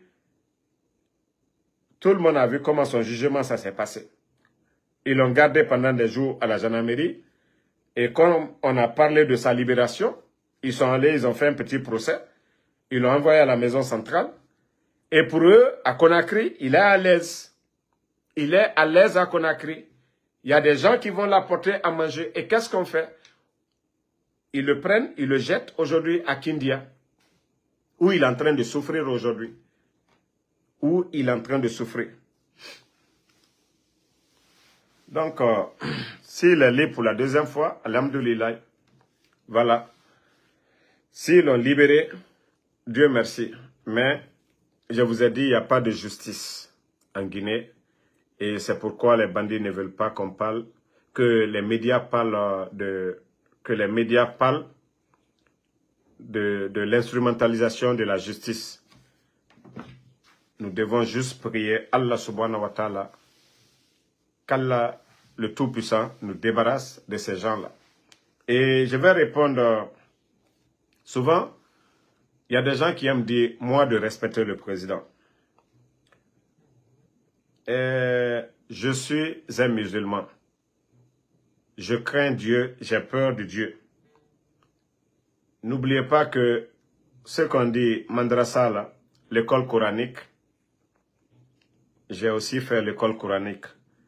Tout le monde a vu comment son jugement ça s'est passé. Ils l'ont gardé pendant des jours à la gendarmerie. Et quand on a parlé de sa libération, ils sont allés, ils ont fait un petit procès. Ils l'ont envoyé à la maison centrale. Et pour eux, à Conakry, il est à l'aise. Il est à l'aise à Conakry. Il y a des gens qui vont l'apporter à manger. Et qu'est-ce qu'on fait? Ils le prennent, ils le jettent aujourd'hui à Kindia, où il est en train de souffrir aujourd'hui. Où il est en train de souffrir. Donc, s'il est libre pour la deuxième fois, alhamdoulilah, voilà. S'ils l'ont libéré, Dieu merci. Mais, je vous ai dit, il n'y a pas de justice en Guinée. Et c'est pourquoi les bandits ne veulent pas qu'on parle, que les médias parlent de l'instrumentalisation de la justice. Nous devons juste prier Allah subhanahu wa ta'ala, qu'Allah, le Tout-Puissant, nous débarrasse de ces gens-là. Et je vais répondre, souvent, il y a des gens qui aiment dire, moi, de respecter le président. Je suis un musulman. Je crains Dieu, j'ai peur de Dieu. N'oubliez pas que ce qu'on dit madrasa là, l'école coranique, j'ai aussi fait l'école coranique.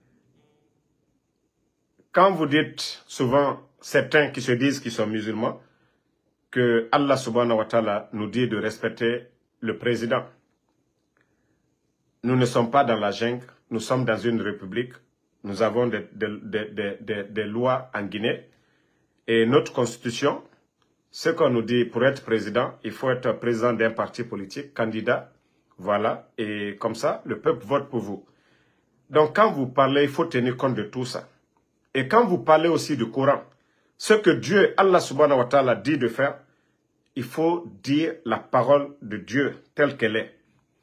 Quand vous dites souvent, certains qui se disent qu'ils sont musulmans, que Allah subhanahu wa ta'ala nous dit de respecter le président. Nous ne sommes pas dans la jungle, nous sommes dans une république. Nous avons des lois en Guinée. Et notre constitution, ce qu'on nous dit pour être président, il faut être président d'un parti politique, candidat. Voilà. Et comme ça, le peuple vote pour vous. Donc quand vous parlez, il faut tenir compte de tout ça. Et quand vous parlez aussi du Coran, ce que Dieu, Allah subhanahu wa ta'ala, dit de faire, il faut dire la parole de Dieu telle qu'elle est.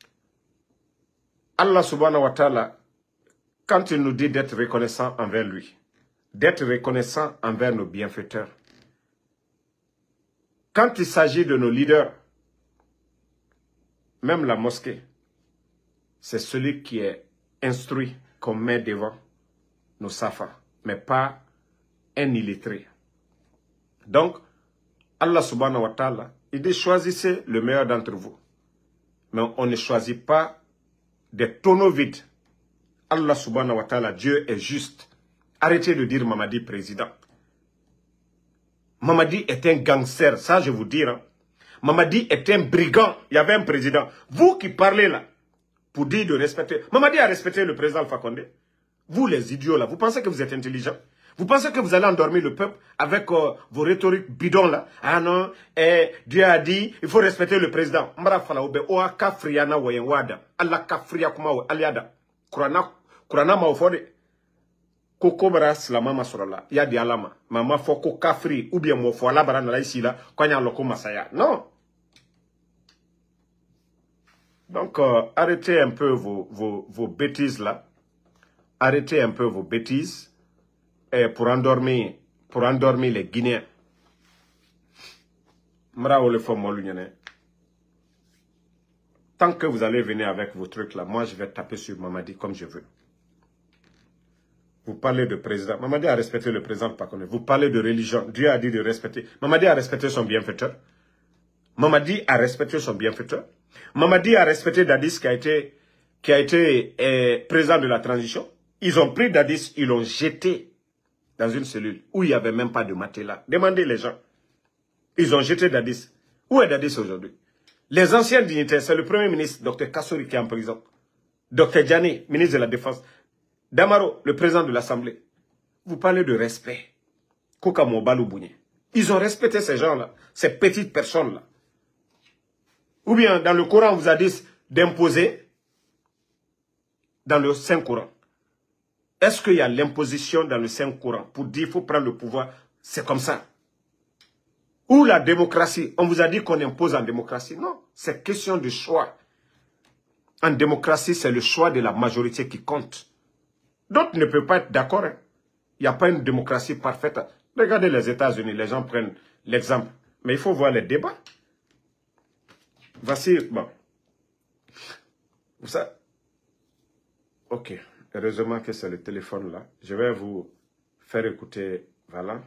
Allah subhanahu wa ta'ala, quand il nous dit d'être reconnaissant envers lui, d'être reconnaissant envers nos bienfaiteurs, quand il s'agit de nos leaders, même la mosquée, c'est celui qui est instruit qu'on met devant nos safas, mais pas un illettré. Donc, Allah subhanahu wa ta'ala, il dit choisissez le meilleur d'entre vous. Mais on ne choisit pas des tonneaux vides. Allah subhanahu wa ta'ala, Dieu est juste. Arrêtez de dire Mamadi président. Mamadi est un gangster, ça je vous dis. Hein. Mamadi est un brigand. Il y avait un président. Vous qui parlez là, pour dire de respecter. Mamadi a respecté le président Alpha Condé. Vous les idiots là, vous pensez que vous êtes intelligents? Vous pensez que vous allez endormir le peuple avec vos rhétoriques bidons là? Ah non, Dieu a dit, il faut respecter le président. Mara fala obe oa kafriya na wayen wada. Allah kafriya kuma wa aliada. Kurana ma ofode. Koko bara slama masorola. Ya di alama. Mama foko kafri. Ou bien mo fo la bara na ici là. Kwanya loko masaya. Non. Donc, arrêtez un peu vos bêtises là. Arrêtez un peu vos bêtises. Pour endormir les Guinéens. Tant que vous allez venir avec vos trucs là, moi je vais taper sur Mamadi comme je veux. Vous parlez de président. Mamadi a respecté le président Pakone. Vous parlez de religion. Dieu a dit de respecter. Mamadi a respecté son bienfaiteur. Mamadi a respecté son bienfaiteur. Mamadi a respecté Dadis qui a été président de la transition. Ils ont pris Dadis, ils l'ont jeté dans une cellule où il n'y avait même pas de matelas. Demandez les gens. Ils ont jeté Dadis. Où est Dadis aujourd'hui? Les anciens dignitaires, c'est le premier ministre, Dr Kassouri, qui est en prison. Dr Diani, ministre de la Défense. Damaro, le président de l'Assemblée. Vous parlez de respect. Kokamo Baloubougne. Ils ont respecté ces gens-là, ces petites personnes-là. Ou bien, dans le Coran, on vous a dit d'imposer dans le Saint-Coran. Est-ce qu'il y a l'imposition dans le Saint-Coran pour dire qu'il faut prendre le pouvoir? C'est comme ça. Ou la démocratie, on vous a dit qu'on impose en démocratie. Non, c'est question de choix. En démocratie, c'est le choix de la majorité qui compte. D'autres ne peuvent pas être d'accord. Hein. Il n'y a pas une démocratie parfaite. Regardez les États-Unis, les gens prennent l'exemple. Mais il faut voir les débats. Voici, bon. Ça. Ok. Heureusement que c'est le téléphone là. Je vais vous faire écouter. Voilà.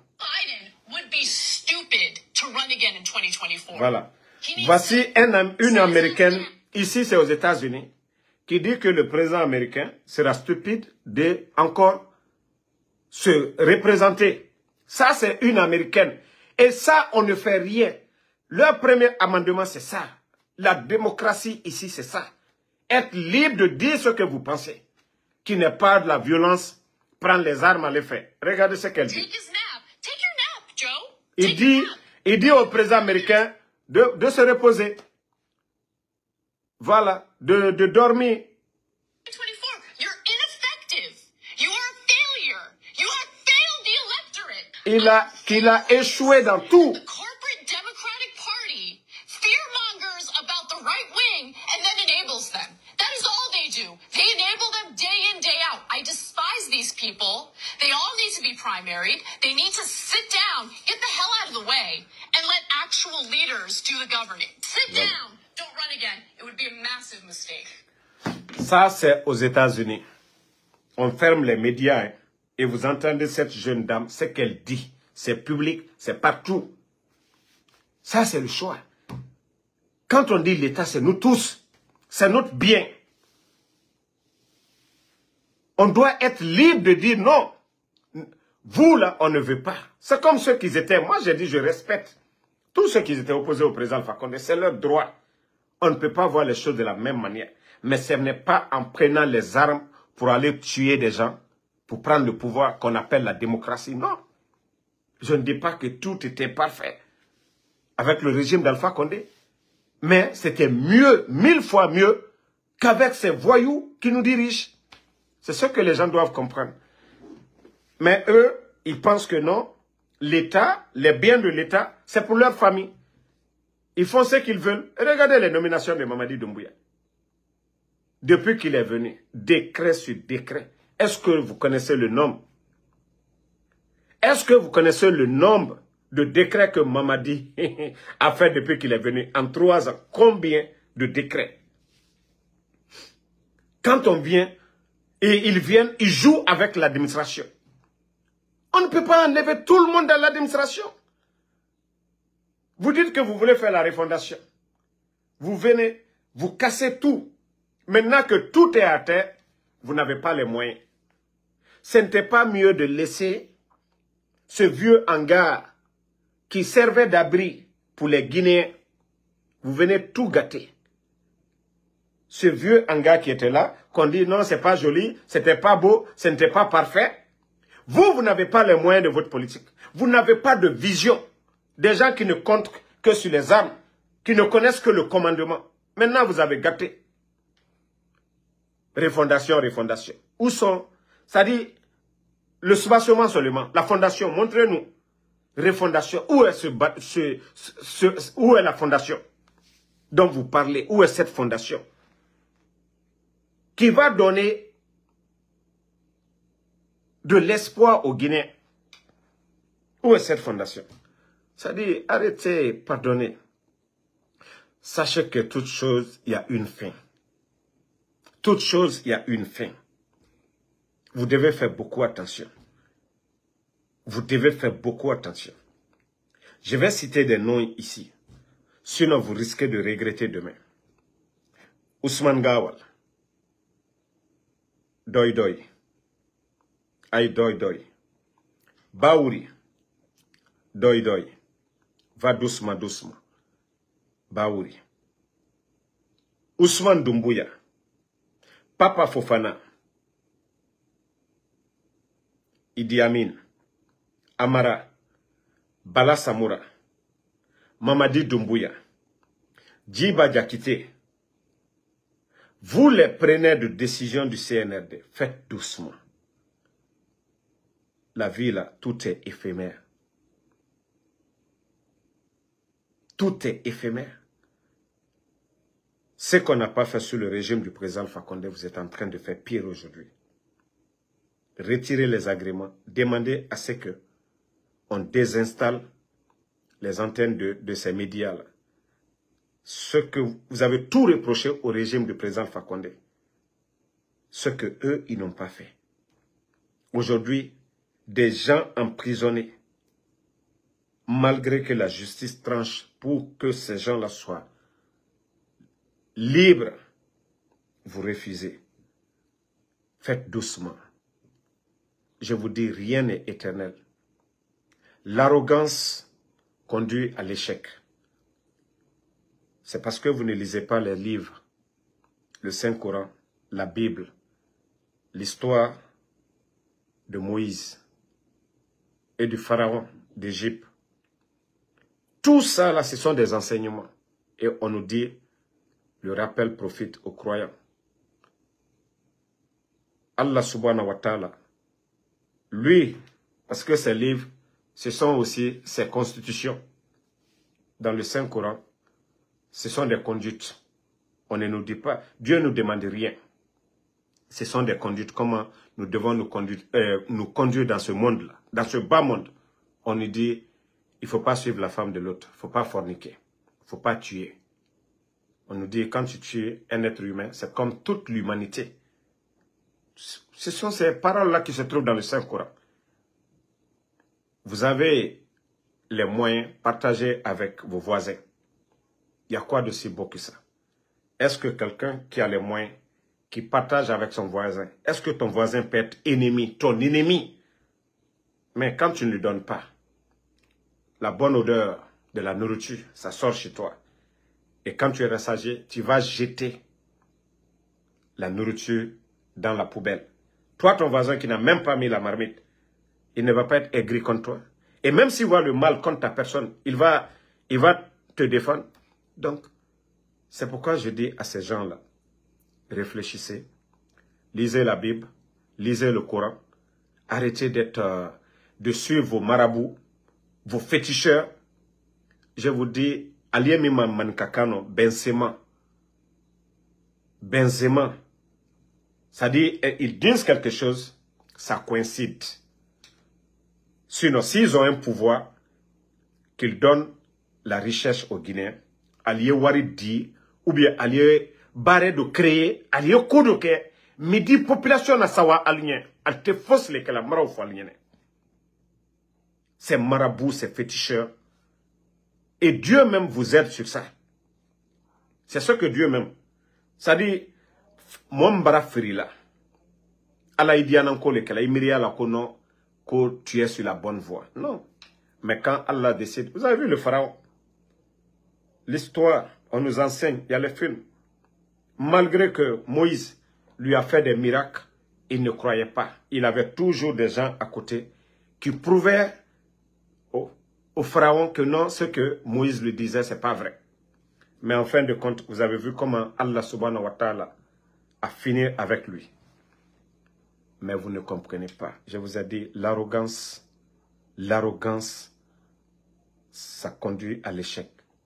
Voilà. Voici une Américaine, ici c'est aux États-Unis, qui dit que le président américain sera stupide de encore se représenter. Ça, c'est une Américaine. Et ça, on ne fait rien. Leur premier amendement, c'est ça. La démocratie ici, c'est ça. Être libre de dire ce que vous pensez. Qui n'est pas de la violence, prendre les armes à l'effet. Regardez ce qu'elle dit. Il dit au président américain de se reposer. Voilà, de dormir. Qu'il a échoué dans tout. I despise these people. They all need to be primaried. They need to sit down, get the hell out of the way, and let actual leaders do the governing. Sit down. Don't run again. It would be a massive mistake. Ça, c'est aux États-Unis. On ferme les médias hein, et vous entendez cette jeune dame, ce qu'elle dit. C'est public, c'est partout. Ça, c'est le choix. Quand on dit l'État, c'est nous tous. C'est notre bien. On doit être libre de dire non. Vous, là, on ne veut pas. C'est comme ceux qui étaient. Moi, j'ai dit, je respecte. Tous ceux qui étaient opposés au président Alpha Condé, c'est leur droit. On ne peut pas voir les choses de la même manière. Mais ce n'est pas en prenant les armes pour aller tuer des gens, pour prendre le pouvoir qu'on appelle la démocratie. Non. Je ne dis pas que tout était parfait avec le régime d'Alpha Condé. Mais c'était mieux, 1000 fois mieux, qu'avec ces voyous qui nous dirigent. C'est ce que les gens doivent comprendre. Mais eux, ils pensent que non. L'État, les biens de l'État, c'est pour leur famille. Ils font ce qu'ils veulent. Regardez les nominations de Mamadi Doumbouya. Depuis qu'il est venu, décret sur décret. Est-ce que vous connaissez le nombre? Est-ce que vous connaissez le nombre de décrets que Mamadi a fait depuis qu'il est venu en 3 ans? Combien de décrets? Quand on vient... Et ils viennent, ils jouent avec l'administration. On ne peut pas enlever tout le monde dans l'administration. Vous dites que vous voulez faire la refondation. Vous venez, vous cassez tout. Maintenant que tout est à terre, vous n'avez pas les moyens. Ce n'était pas mieux de laisser ce vieux hangar qui servait d'abri pour les Guinéens. Vous venez tout gâter. Ce vieux hangar qui était là, qu'on dit non, c'est pas joli, c'était pas beau, ce n'était pas parfait. Vous n'avez pas les moyens de votre politique. Vous n'avez pas de vision. Des gens qui ne comptent que sur les armes, qui ne connaissent que le commandement. Maintenant, vous avez gâté. Refondation, refondation. Où sont, c'est-à-dire, le soubassement seulement, la fondation, montrez-nous. Refondation, où est où est la fondation dont vous parlez? Où est cette fondation qui va donner de l'espoir aux Guinéens? Où est cette fondation? C'est-à-dire, arrêtez, pardonnez. Sachez que toute chose, il y a une fin. Toute chose, il y a une fin. Vous devez faire beaucoup attention. Vous devez faire beaucoup attention. Je vais citer des noms ici. Sinon, vous risquez de regretter demain. Ousmane Gawal. Doi Doi. Aïe Doi Doi. Baouri. Doi Doi. Va doucement, doucement. Baouri. Ousmane Doumbouya. Papa Fofana. Idi Amin. Amara. Bala Samoura. Mamadi Doumbouya. Djiba Diakité. Vous les prenez de décision du CNRD. Faites doucement. La vie là, tout est éphémère. Tout est éphémère. Ce qu'on n'a pas fait sous le régime du président Alpha Condé, vous êtes en train de faire pire aujourd'hui. Retirez les agréments. Demandez à ce que on désinstalle les antennes de ces médias-là. Ce que vous avez tout reproché au régime du président Alpha Condé. Ce que eux, ils n'ont pas fait. Aujourd'hui, des gens emprisonnés, malgré que la justice tranche pour que ces gens-là soient libres, vous refusez. Faites doucement. Je vous dis, rien n'est éternel. L'arrogance conduit à l'échec. C'est parce que vous ne lisez pas les livres, le Saint-Coran, la Bible, l'histoire de Moïse et du pharaon d'Égypte. Tout ça, là, ce sont des enseignements. Et on nous dit, le rappel profite aux croyants. Allah subhanahu wa ta'ala, lui, parce que ces livres, ce sont aussi ses constitutions. Dans le Saint-Coran, ce sont des conduites. On ne nous dit pas, Dieu ne nous demande rien. Ce sont des conduites. Comment nous devons nous conduire dans ce monde-là, dans ce bas monde. On nous dit, il ne faut pas suivre la femme de l'autre, il ne faut pas forniquer, il ne faut pas tuer. On nous dit, quand tu tues un être humain, c'est comme toute l'humanité. Ce sont ces paroles-là qui se trouvent dans le Saint-Coran. Vous avez les moyens, partagés avec vos voisins. Il y a quoi de si beau que ça? Est-ce que quelqu'un qui a les moyens, qui partage avec son voisin, est-ce que ton voisin peut être ennemi, ton ennemi? Mais quand tu ne lui donnes pas, la bonne odeur de la nourriture, ça sort chez toi. Et quand tu es rassasié, tu vas jeter la nourriture dans la poubelle. Toi, ton voisin qui n'a même pas mis la marmite, il ne va pas être aigri contre toi. Et même s'il voit le mal contre ta personne, il va te défendre. Donc, c'est pourquoi je dis à ces gens-là, réfléchissez, lisez la Bible, lisez le Coran, arrêtez de suivre vos marabouts, vos féticheurs. Je vous dis, Aliemima Mankakano, Benzema. Benzema. Ça dit, ils disent quelque chose, ça coïncide. Sinon, s'ils ont un pouvoir, qu'ils donnent la richesse aux Guinéens, allié Wari dit, ou bien allié barré de créer, allié Koudoke, midi population na sawa alien, al te fausse les que la mara ou alien. Ces marabouts, ces féticheurs. Et Dieu même vous aide sur ça. C'est ce que Dieu même. Ça dit, mon bara frila. Allah il dit à n'encore le kala, il miria la kono, que tu es sur la bonne voie. Non. Mais quand Allah décide, vous avez vu le pharaon. L'histoire, on nous enseigne, il y a les films. Malgré que Moïse lui a fait des miracles, il ne croyait pas. Il avait toujours des gens à côté qui prouvaient au pharaon que non, ce que Moïse lui disait, c'est pas vrai. Mais en fin de compte, vous avez vu comment Allah subhanahu wa ta'ala à finir avec lui. Mais vous ne comprenez pas. Je vous ai dit, l'arrogance, ça conduit à l'échec.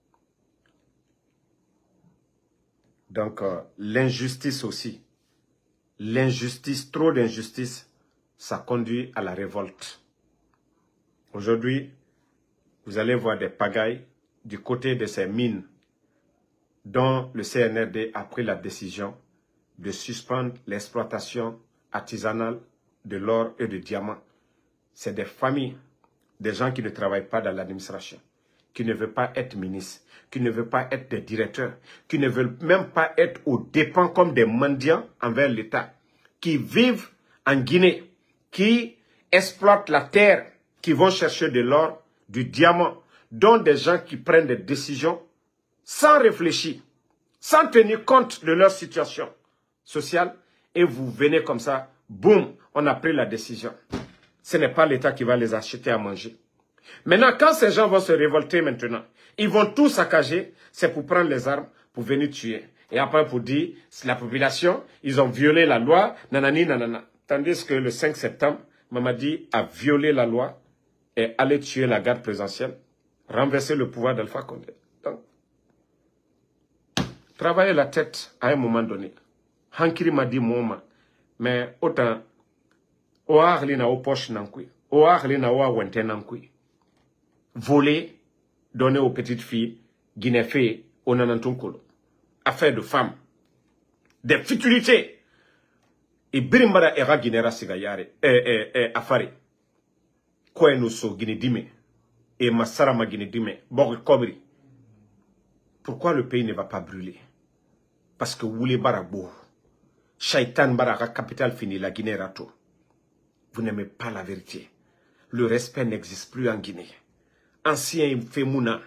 Donc, l'injustice aussi. L'injustice, trop d'injustice, ça conduit à la révolte. Aujourd'hui, vous allez voir des pagailles du côté de ces mines dont le CNRD a pris la décision de suspendre l'exploitation artisanale de l'or et du diamant. C'est des familles, des gens qui ne travaillent pas dans l'administration, qui ne veulent pas être ministres, qui ne veulent pas être des directeurs, qui ne veulent même pas être aux dépens comme des mendiants envers l'État, qui vivent en Guinée, qui exploitent la terre, qui vont chercher de l'or, du diamant, dont des gens qui prennent des décisions sans réfléchir, sans tenir compte de leur situation sociale, et vous venez comme ça, boum, on a pris la décision. Ce n'est pas l'État qui va les acheter à manger. Maintenant, quand ces gens vont se révolter maintenant, ils vont tout saccager, c'est pour prendre les armes, pour venir tuer. Et après pour dire, c'est la population, ils ont violé la loi, nanani, nanana. Tandis que le 5 septembre, Mamadi a violé la loi et allé tuer la garde présidentielle, renverser le pouvoir d'Alpha Condé. Donc, travailler la tête à un moment donné. Hankiri m'a dit moment, mais autant, oahli na opoche nankui, oahli na oa wente nankui. Voler, donner aux petites filles, guinéfé, onanantunkolo. Affaire de femmes. Des futilités. Et birimbara era guinéra sigayare, afari. Quoi nous so guiné dime. Et masarama guiné dime. Bori kobri. Pourquoi le pays ne va pas brûler? Parce que Woulé Barabou, Shaitan Baraka, capitale finie, la Guinée Rato. Vous n'aimez pas la vérité. Le respect n'existe plus en Guinée. Ancien Femouna.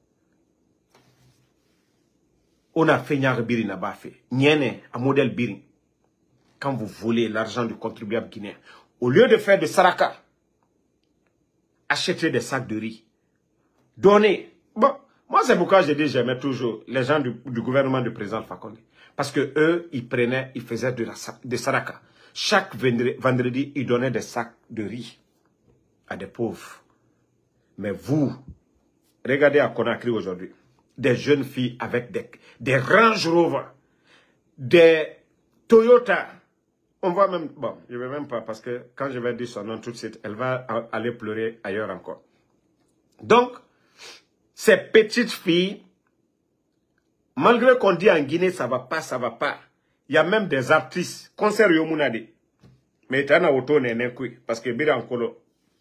On a fait Nyar Biri n'a pas fait. Nyene, un modèle Biri. Quand vous volez l'argent du contribuable guinéen, au lieu de faire de saraka, achetez des sacs de riz. Donnez. Bon, moi c'est pourquoi je dis j'aimais toujours les gens du gouvernement du président Alpha Condé. Parce que eux, ils prenaient, ils faisaient de saraka. Chaque vendredi, ils donnaient des sacs de riz à des pauvres. Mais vous, regardez à Conakry aujourd'hui, des jeunes filles avec des Range Rover, des Toyota. On va même, bon, je ne vais même pas parce que quand je vais dire son nom tout de suite, elle va aller pleurer ailleurs encore. Donc, ces petites filles, malgré qu'on dit en Guinée, ça va pas, il y a même des artistes, concert Yomunade. Mais tu as un auto, parce que Bira Nkolo.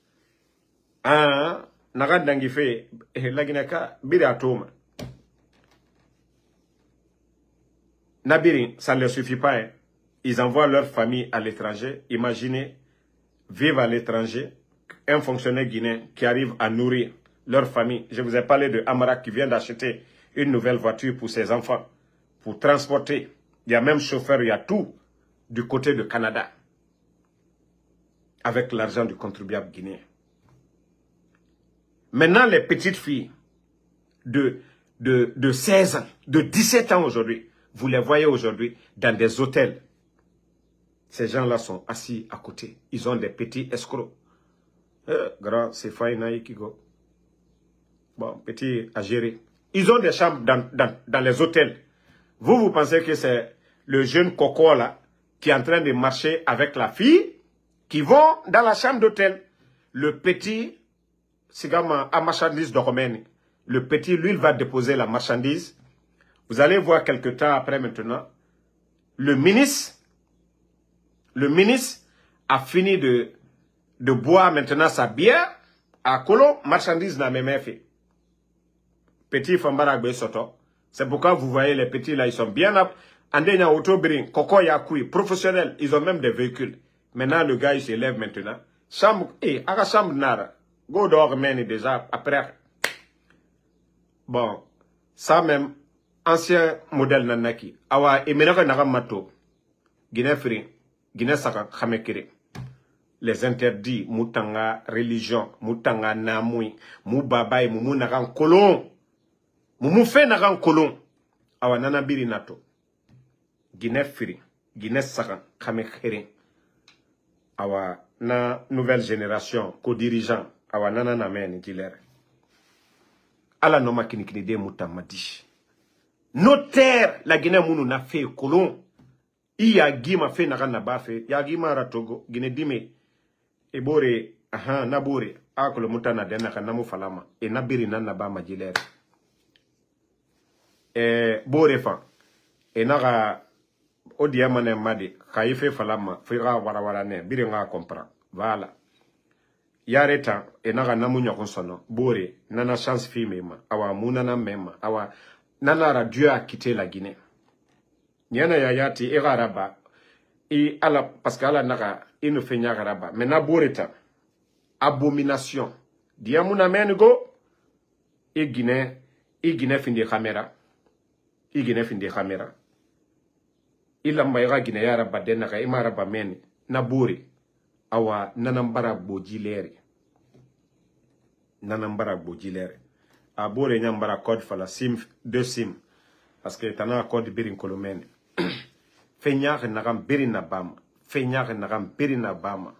Ah, Nagad Dangife, la Guineka, Bira Toma. Nabiri, ça ne leur suffit pas. Hein. Ils envoient leur famille à l'étranger. Imaginez, vivre à l'étranger, un fonctionnaire guinéen qui arrive à nourrir leur famille. Je vous ai parlé de Amara qui vient d'acheter une nouvelle voiture pour ses enfants, pour transporter. Il y a même chauffeur, il y a tout du côté du Canada, avec l'argent du contribuable guinéen. Maintenant, les petites filles de 16 ans, de 17 ans aujourd'hui, vous les voyez aujourd'hui dans des hôtels. Ces gens-là sont assis à côté. Ils ont des petits escrocs. Grand, c'est Faïnaï qui go. Bon, petit à gérer. Ils ont des chambres dans les hôtels. Vous pensez que c'est le jeune coco là qui est en train de marcher avec la fille qui vont dans la chambre d'hôtel. Le petit, c'est comme un marchandise de Romaine. Le petit, lui, il va déposer la marchandise. Vous allez voir quelque temps après maintenant. Le ministre a fini de boire maintenant sa bière à Kolo, marchandise n'a même fait. Petit Fambaragbe Soto. C'est pourquoi vous voyez les petits là, ils sont bien en autobring, Koko Yakoui, professionnels, ils ont même des véhicules. Maintenant, le gars, il se lève maintenant. Chambre, à la chambre nara. Go dehors, déjà, après. Bon, ça même, ancien modèle nanaki. Awa, et maintenant, naga mato. Guinée Fri, Guinée Saka, Khamekiri. Les interdits, Moutanga, religion, Moutanga, Namoui, Moubabay, Moumou Nagan Kolon. Moumou fait Nagan Kolon. Awa, Nanabiri Nato. Guinée Fri. Guinée sakan kame khere awa na nouvelle génération ko dirigeant awa nana na men dilere ala no makini kini de mutamadi notaire la Guinée munu na fe kolon iya gima fe na kana bafe ya gima ratogo Guinée dime e bore aha na bore akolo mutana dena kana mu falama e na biri na ba majilere bore fa e naga odia mané madi kayfe falama fira wara ne biri nga comprend voilà yareta e naga namu nyoko sono bore nana chance fi mema awa munana mema awa nana ra Dieu a quitté la Guinée nyana ya yati e garaba e ala parce que ala naga ino fe nya garaba mais na boreta abomination diamuna mengo e Guinée finde caméra e Guinée finde caméra ila mbayga Guinée ya raba den naga e maraba men na bore awa nanambara bojilere a bore nyambara code fala sim deux sim parce que tana code birin kolomene fenyar nagam birin na bama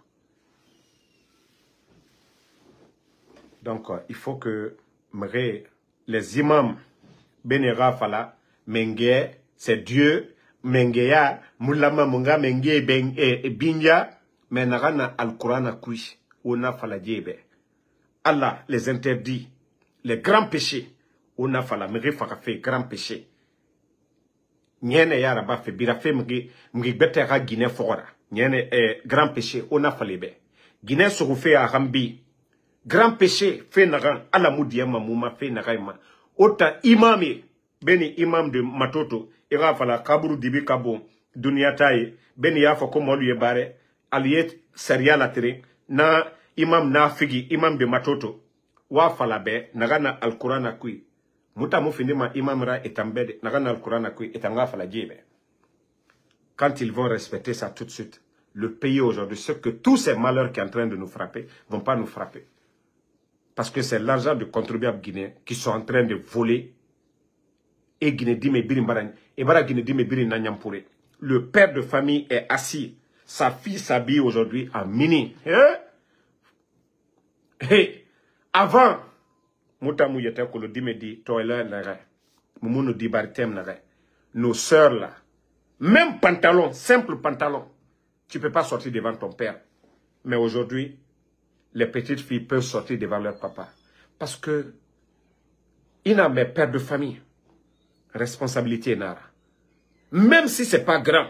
donc il faut que les imams benera fala menge c'est Dieu mengeya mulama munga menge ben binya mais nagana al-Qur'an kui ona fala djebe Allah les interdit les grands péchés ona fala mege faka fait grand péché nyene yara ba fe bira fe mgi betera Guinée fora nyene grand péché ona falebe Guinée so fe a rambi grand péché fe nagan ala mudiya mamuma fe nagaima ota imami beni imam de matoto ira fala kaburu dibi kabo dunia taye beni yafa ko molu ye bare aliyet sariya la tere na imam na figi imam de matoto wa fala be nagana al-Qur'an kui muta mu finima imam ra etambede nagana al-Qur'an kui etanga fala djebe. Quand ils vont respecter ça tout de suite, le pays aujourd'hui, ce que tous ces malheurs qui sont en train de nous frapper vont pas nous frapper, parce que c'est l'argent du contribuable guinéen qui sont en train de voler. Et Guinée dime birimbarani et bara Guinée dime birin nyampure. Le père de famille est assis. Sa fille s'habille aujourd'hui en mini. Avant, Moutamu yete ko le dime di toilet nare. Mumuno di baritem nare. Nos sœurs là, même pantalon, simple pantalon, tu peux pas sortir devant ton père. Mais aujourd'hui, les petites filles peuvent sortir devant leur papa. Parce que, il a mes pères de famille. Responsabilité nara. Même si c'est pas grand,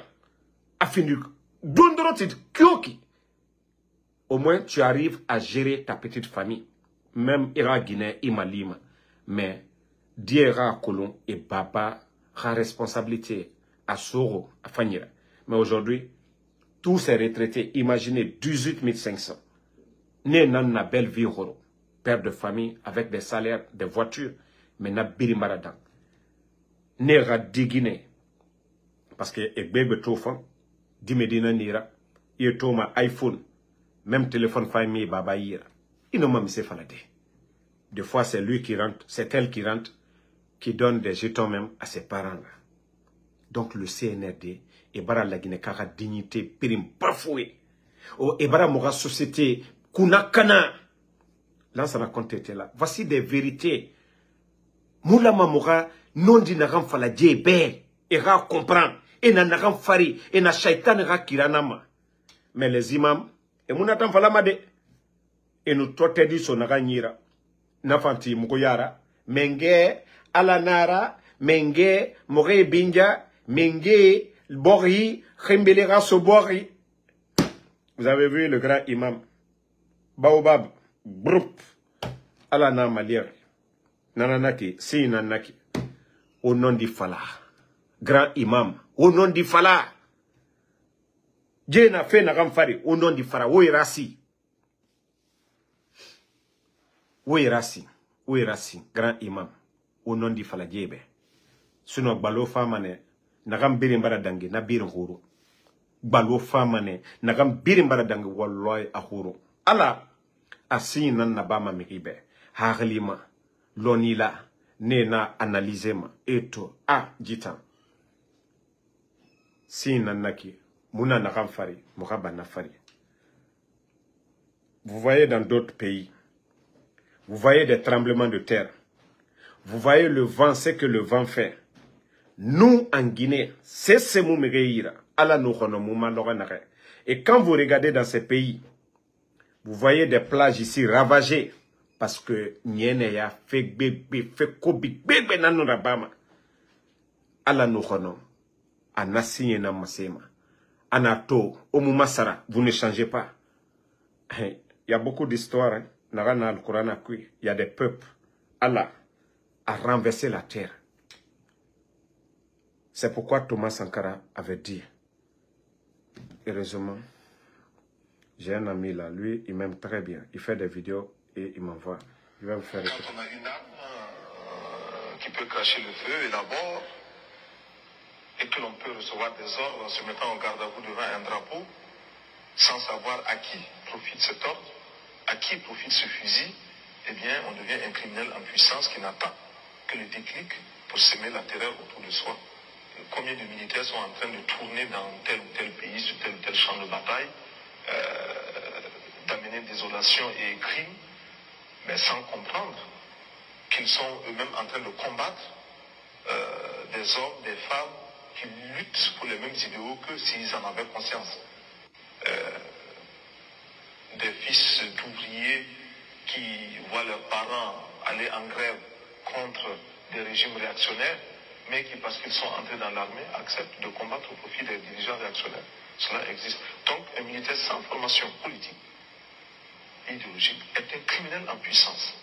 au moins tu arrives à gérer ta petite famille. Même ira Guinée, Imalima. Mais Diera Kolon et Baba a responsabilité à Soro, à Fanira. Mais aujourd'hui, tous ces retraités, imaginez 18 500. Né nan na belle vie horo. Père de famille avec des salaires, des voitures, mais na birimaradan. Nera digine parce que bébé tofan dimedina nira et toma iPhone même téléphone famille baba ira inoma mise falade. Des fois c'est lui qui rentre, c'est elle qui rentre, qui donne des jetons même à ses parents là. Donc le CNRD et bara la Guinée kara dignité pirim bafoué o et bara mora société kunakana là ça raconte là. Voici des vérités. Moula mamora non di nagam fala djebe et ra comprend et na nagam fari et na shaitan ra kiranama. Mais les imams et munatam fala made et nous totedi so naganyira nafanti mukoyara menge alanara menge more binja menge bori khembelera so bori. Vous avez vu le grand imam Baobab groupe alana malier nananaki si nanaki au nom du Fala, grand imam, au nom du Fala. Dieu n'a fait n'a fari au nom du Fala. Où est Rassi? Où est Rassi? Où est Rassi? Grand imam, au nom du Fala Djebe. Sinon, balo famane, n'agam birimbara dangue, na birin huru. Balo famane, n'agam birimbara dangue, walloy a huru. Allah, assi nan nabama mikibe, haglima, lonila. Nena analysema eto a jitan. si nanaki, muna nakam fari, mukabana fari. Vous voyez dans d'autres pays, vous voyez des tremblements de terre. Vous voyez le vent, ce que le vent fait. Nous, en Guinée, c'est ce moumereira. Et quand vous regardez dans ces pays, vous voyez des plages ici ravagées. Parce que Nyene ya fait bébé, fait kobi, bébé nanorabama. Ala nuhono. Anasiye na masema. Anato, omumasara, vous ne changez pas. Il y a beaucoup d'histoires. Hein? Il y a des peuples. Allah a renversé la terre. C'est pourquoi Thomas Sankara avait dit. Heureusement, j'ai un ami là. Lui, il m'aime très bien. Il fait des vidéos et il m'envoie. Il va me faire écouter. Quand on a une arme qui peut cacher le feu et l'abord, et que l'on peut recevoir des ordres en se mettant en garde à vous devant un drapeau, sans savoir à qui profite cet ordre, à qui profite ce fusil, eh bien, on devient un criminel en puissance qui n'attend que le déclic pour semer la terreur autour de soi. Et combien de militaires sont en train de tourner dans tel ou tel pays, sur tel ou tel champ de bataille, d'amener désolation et crime, mais sans comprendre qu'ils sont eux-mêmes en train de combattre des hommes, des femmes qui luttent pour les mêmes idéaux que s'ils en avaient conscience. Des fils d'ouvriers qui voient leurs parents aller en grève contre des régimes réactionnaires, mais qui, parce qu'ils sont entrés dans l'armée, acceptent de combattre au profit des dirigeants réactionnaires. Cela existe. Donc, un militaire sans formation politique, idéologique, est un criminel en puissance.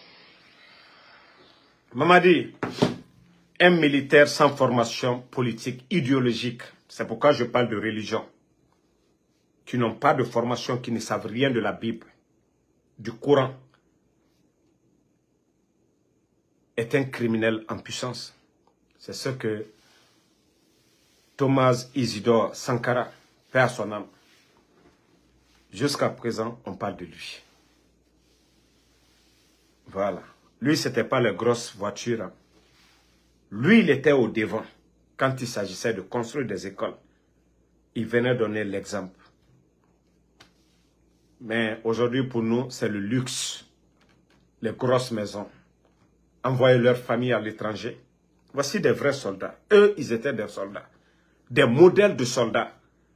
Mamadi, un militaire sans formation politique, idéologique, c'est pourquoi je parle de religion, qui n'ont pas de formation, qui ne savent rien de la Bible, du Coran, est un criminel en puissance. C'est ce que Thomas Isidore Sankara fait à son âme. Jusqu'à présent, on parle de lui. Voilà. Lui, ce n'était pas les grosses voitures. Hein. Lui, il était au devant. Quand il s'agissait de construire des écoles, il venait donner l'exemple. Mais aujourd'hui, pour nous, c'est le luxe. Les grosses maisons. Envoyer leur famille à l'étranger. Voici des vrais soldats. Eux, ils étaient des soldats. Des modèles de soldats.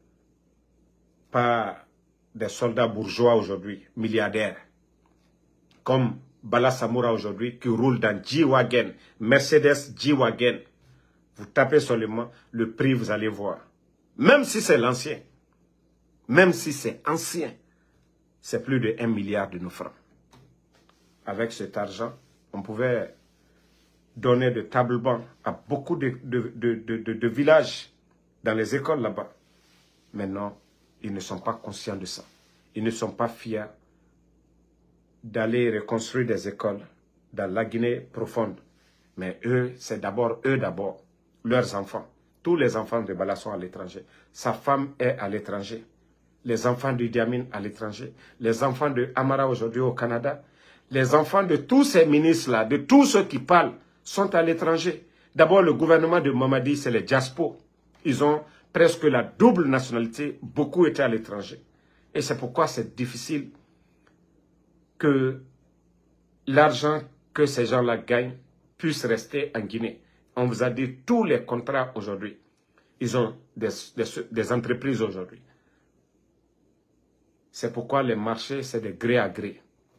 Pas des soldats bourgeois aujourd'hui, milliardaires. Comme Bala Samoura aujourd'hui, qui roule dans G-Wagon, Mercedes G-Wagon. Vous tapez seulement le prix, vous allez voir. Même si c'est l'ancien. Même si c'est ancien. C'est plus de 1 milliard de nos francs. Avec cet argent, on pouvait donner de table bancs à beaucoup de villages dans les écoles là-bas. Maintenant, ils ne sont pas conscients de ça. Ils ne sont pas fiers d'aller reconstruire des écoles dans la Guinée profonde. Mais eux, c'est d'abord eux d'abord, leurs enfants. Tous les enfants de Bala sont à l'étranger. Sa femme est à l'étranger. Les enfants de Diamine à l'étranger. Les enfants de Amara aujourd'hui au Canada. Les enfants de tous ces ministres-là, de tous ceux qui parlent, sont à l'étranger. D'abord, le gouvernement de Mamadi, c'est les diaspos. Ils ont presque la double nationalité. Beaucoup étaient à l'étranger. Et c'est pourquoi c'est difficile que l'argent que ces gens-là gagnent puisse rester en Guinée. On vous a dit tous les contrats aujourd'hui. Ils ont des entreprises aujourd'hui. C'est pourquoi les marchés, c'est de gré à gré.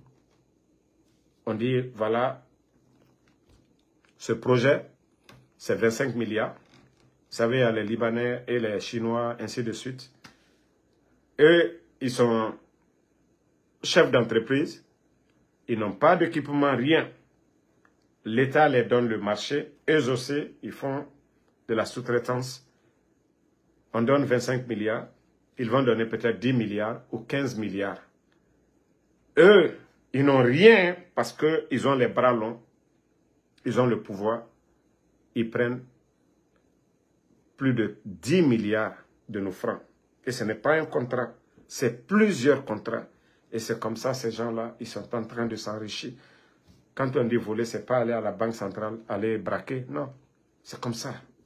On dit, voilà, ce projet, c'est 25 milliards. Vous savez, il y a les Libanais et les Chinois, ainsi de suite. Eux, ils sont chefs d'entreprise. Ils n'ont pas d'équipement, rien. L'État les donne le marché. Eux aussi, ils font de la sous-traitance. On donne 25 milliards. Ils vont donner peut-être 10 milliards ou 15 milliards. Eux, ils n'ont rien parce qu'ils ont les bras longs. Ils ont le pouvoir. Ils prennent plus de 10 milliards de nos francs. Et ce n'est pas un contrat. C'est plusieurs contrats. Et c'est comme ça, ces gens-là, ils sont en train de s'enrichir. Quand on dit voler, ce n'est pas aller à la banque centrale, aller braquer. Non, c'est comme ça.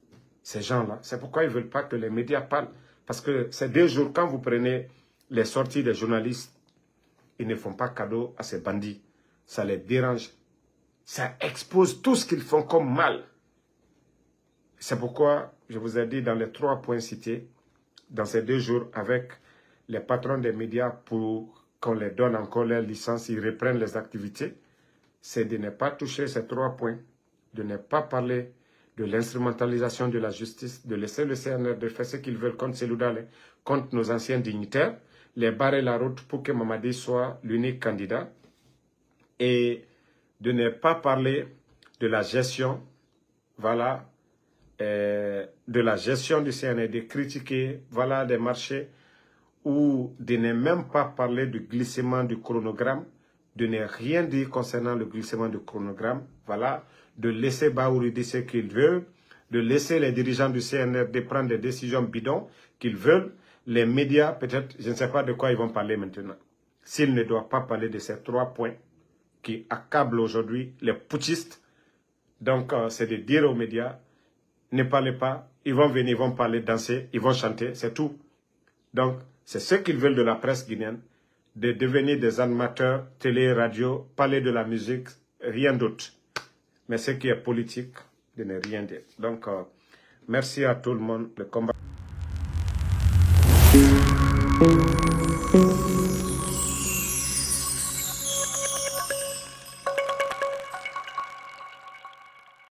ces gens-là. C'est pourquoi ils ne veulent pas que les médias parlent. Parce que ces 2 jours, quand vous prenez les sorties des journalistes, ils ne font pas cadeau à ces bandits. Ça les dérange. Ça expose tout ce qu'ils font comme mal. C'est pourquoi je vous ai dit dans les 3 points cités, dans ces 2 jours, avec les patrons des médias pour qu'on les donne encore leur licence, ils reprennent les activités, c'est de ne pas toucher ces 3 points, de ne pas parler de l'instrumentalisation de la justice, de laisser le CNR de faire ce qu'ils veulent contre Seloudal, contre nos anciens dignitaires, les barrer la route pour que Mamadi soit l'unique candidat, et de ne pas parler de la gestion, voilà, de la gestion du CNR, de critiquer, voilà, des marchés, ou de ne même pas parler du glissement du chronogramme, de ne rien dire concernant le glissement du chronogramme, voilà, de laisser Bahouri dire ce qu'ils veulent, de laisser les dirigeants du CNR de prendre des décisions bidons qu'ils veulent, les médias, peut-être, je ne sais pas de quoi ils vont parler maintenant. S'ils ne doivent pas parler de ces 3 points qui accablent aujourd'hui les putschistes, donc c'est de dire aux médias, ne parlez pas, ils vont venir, ils vont parler, danser, ils vont chanter, c'est tout. Donc, c'est ce qu'ils veulent de la presse guinéenne, de devenir des animateurs, télé, radio, parler de la musique, rien d'autre. Mais ce qui est politique, de ne rien dire. Donc, merci à tout le monde. Le combat.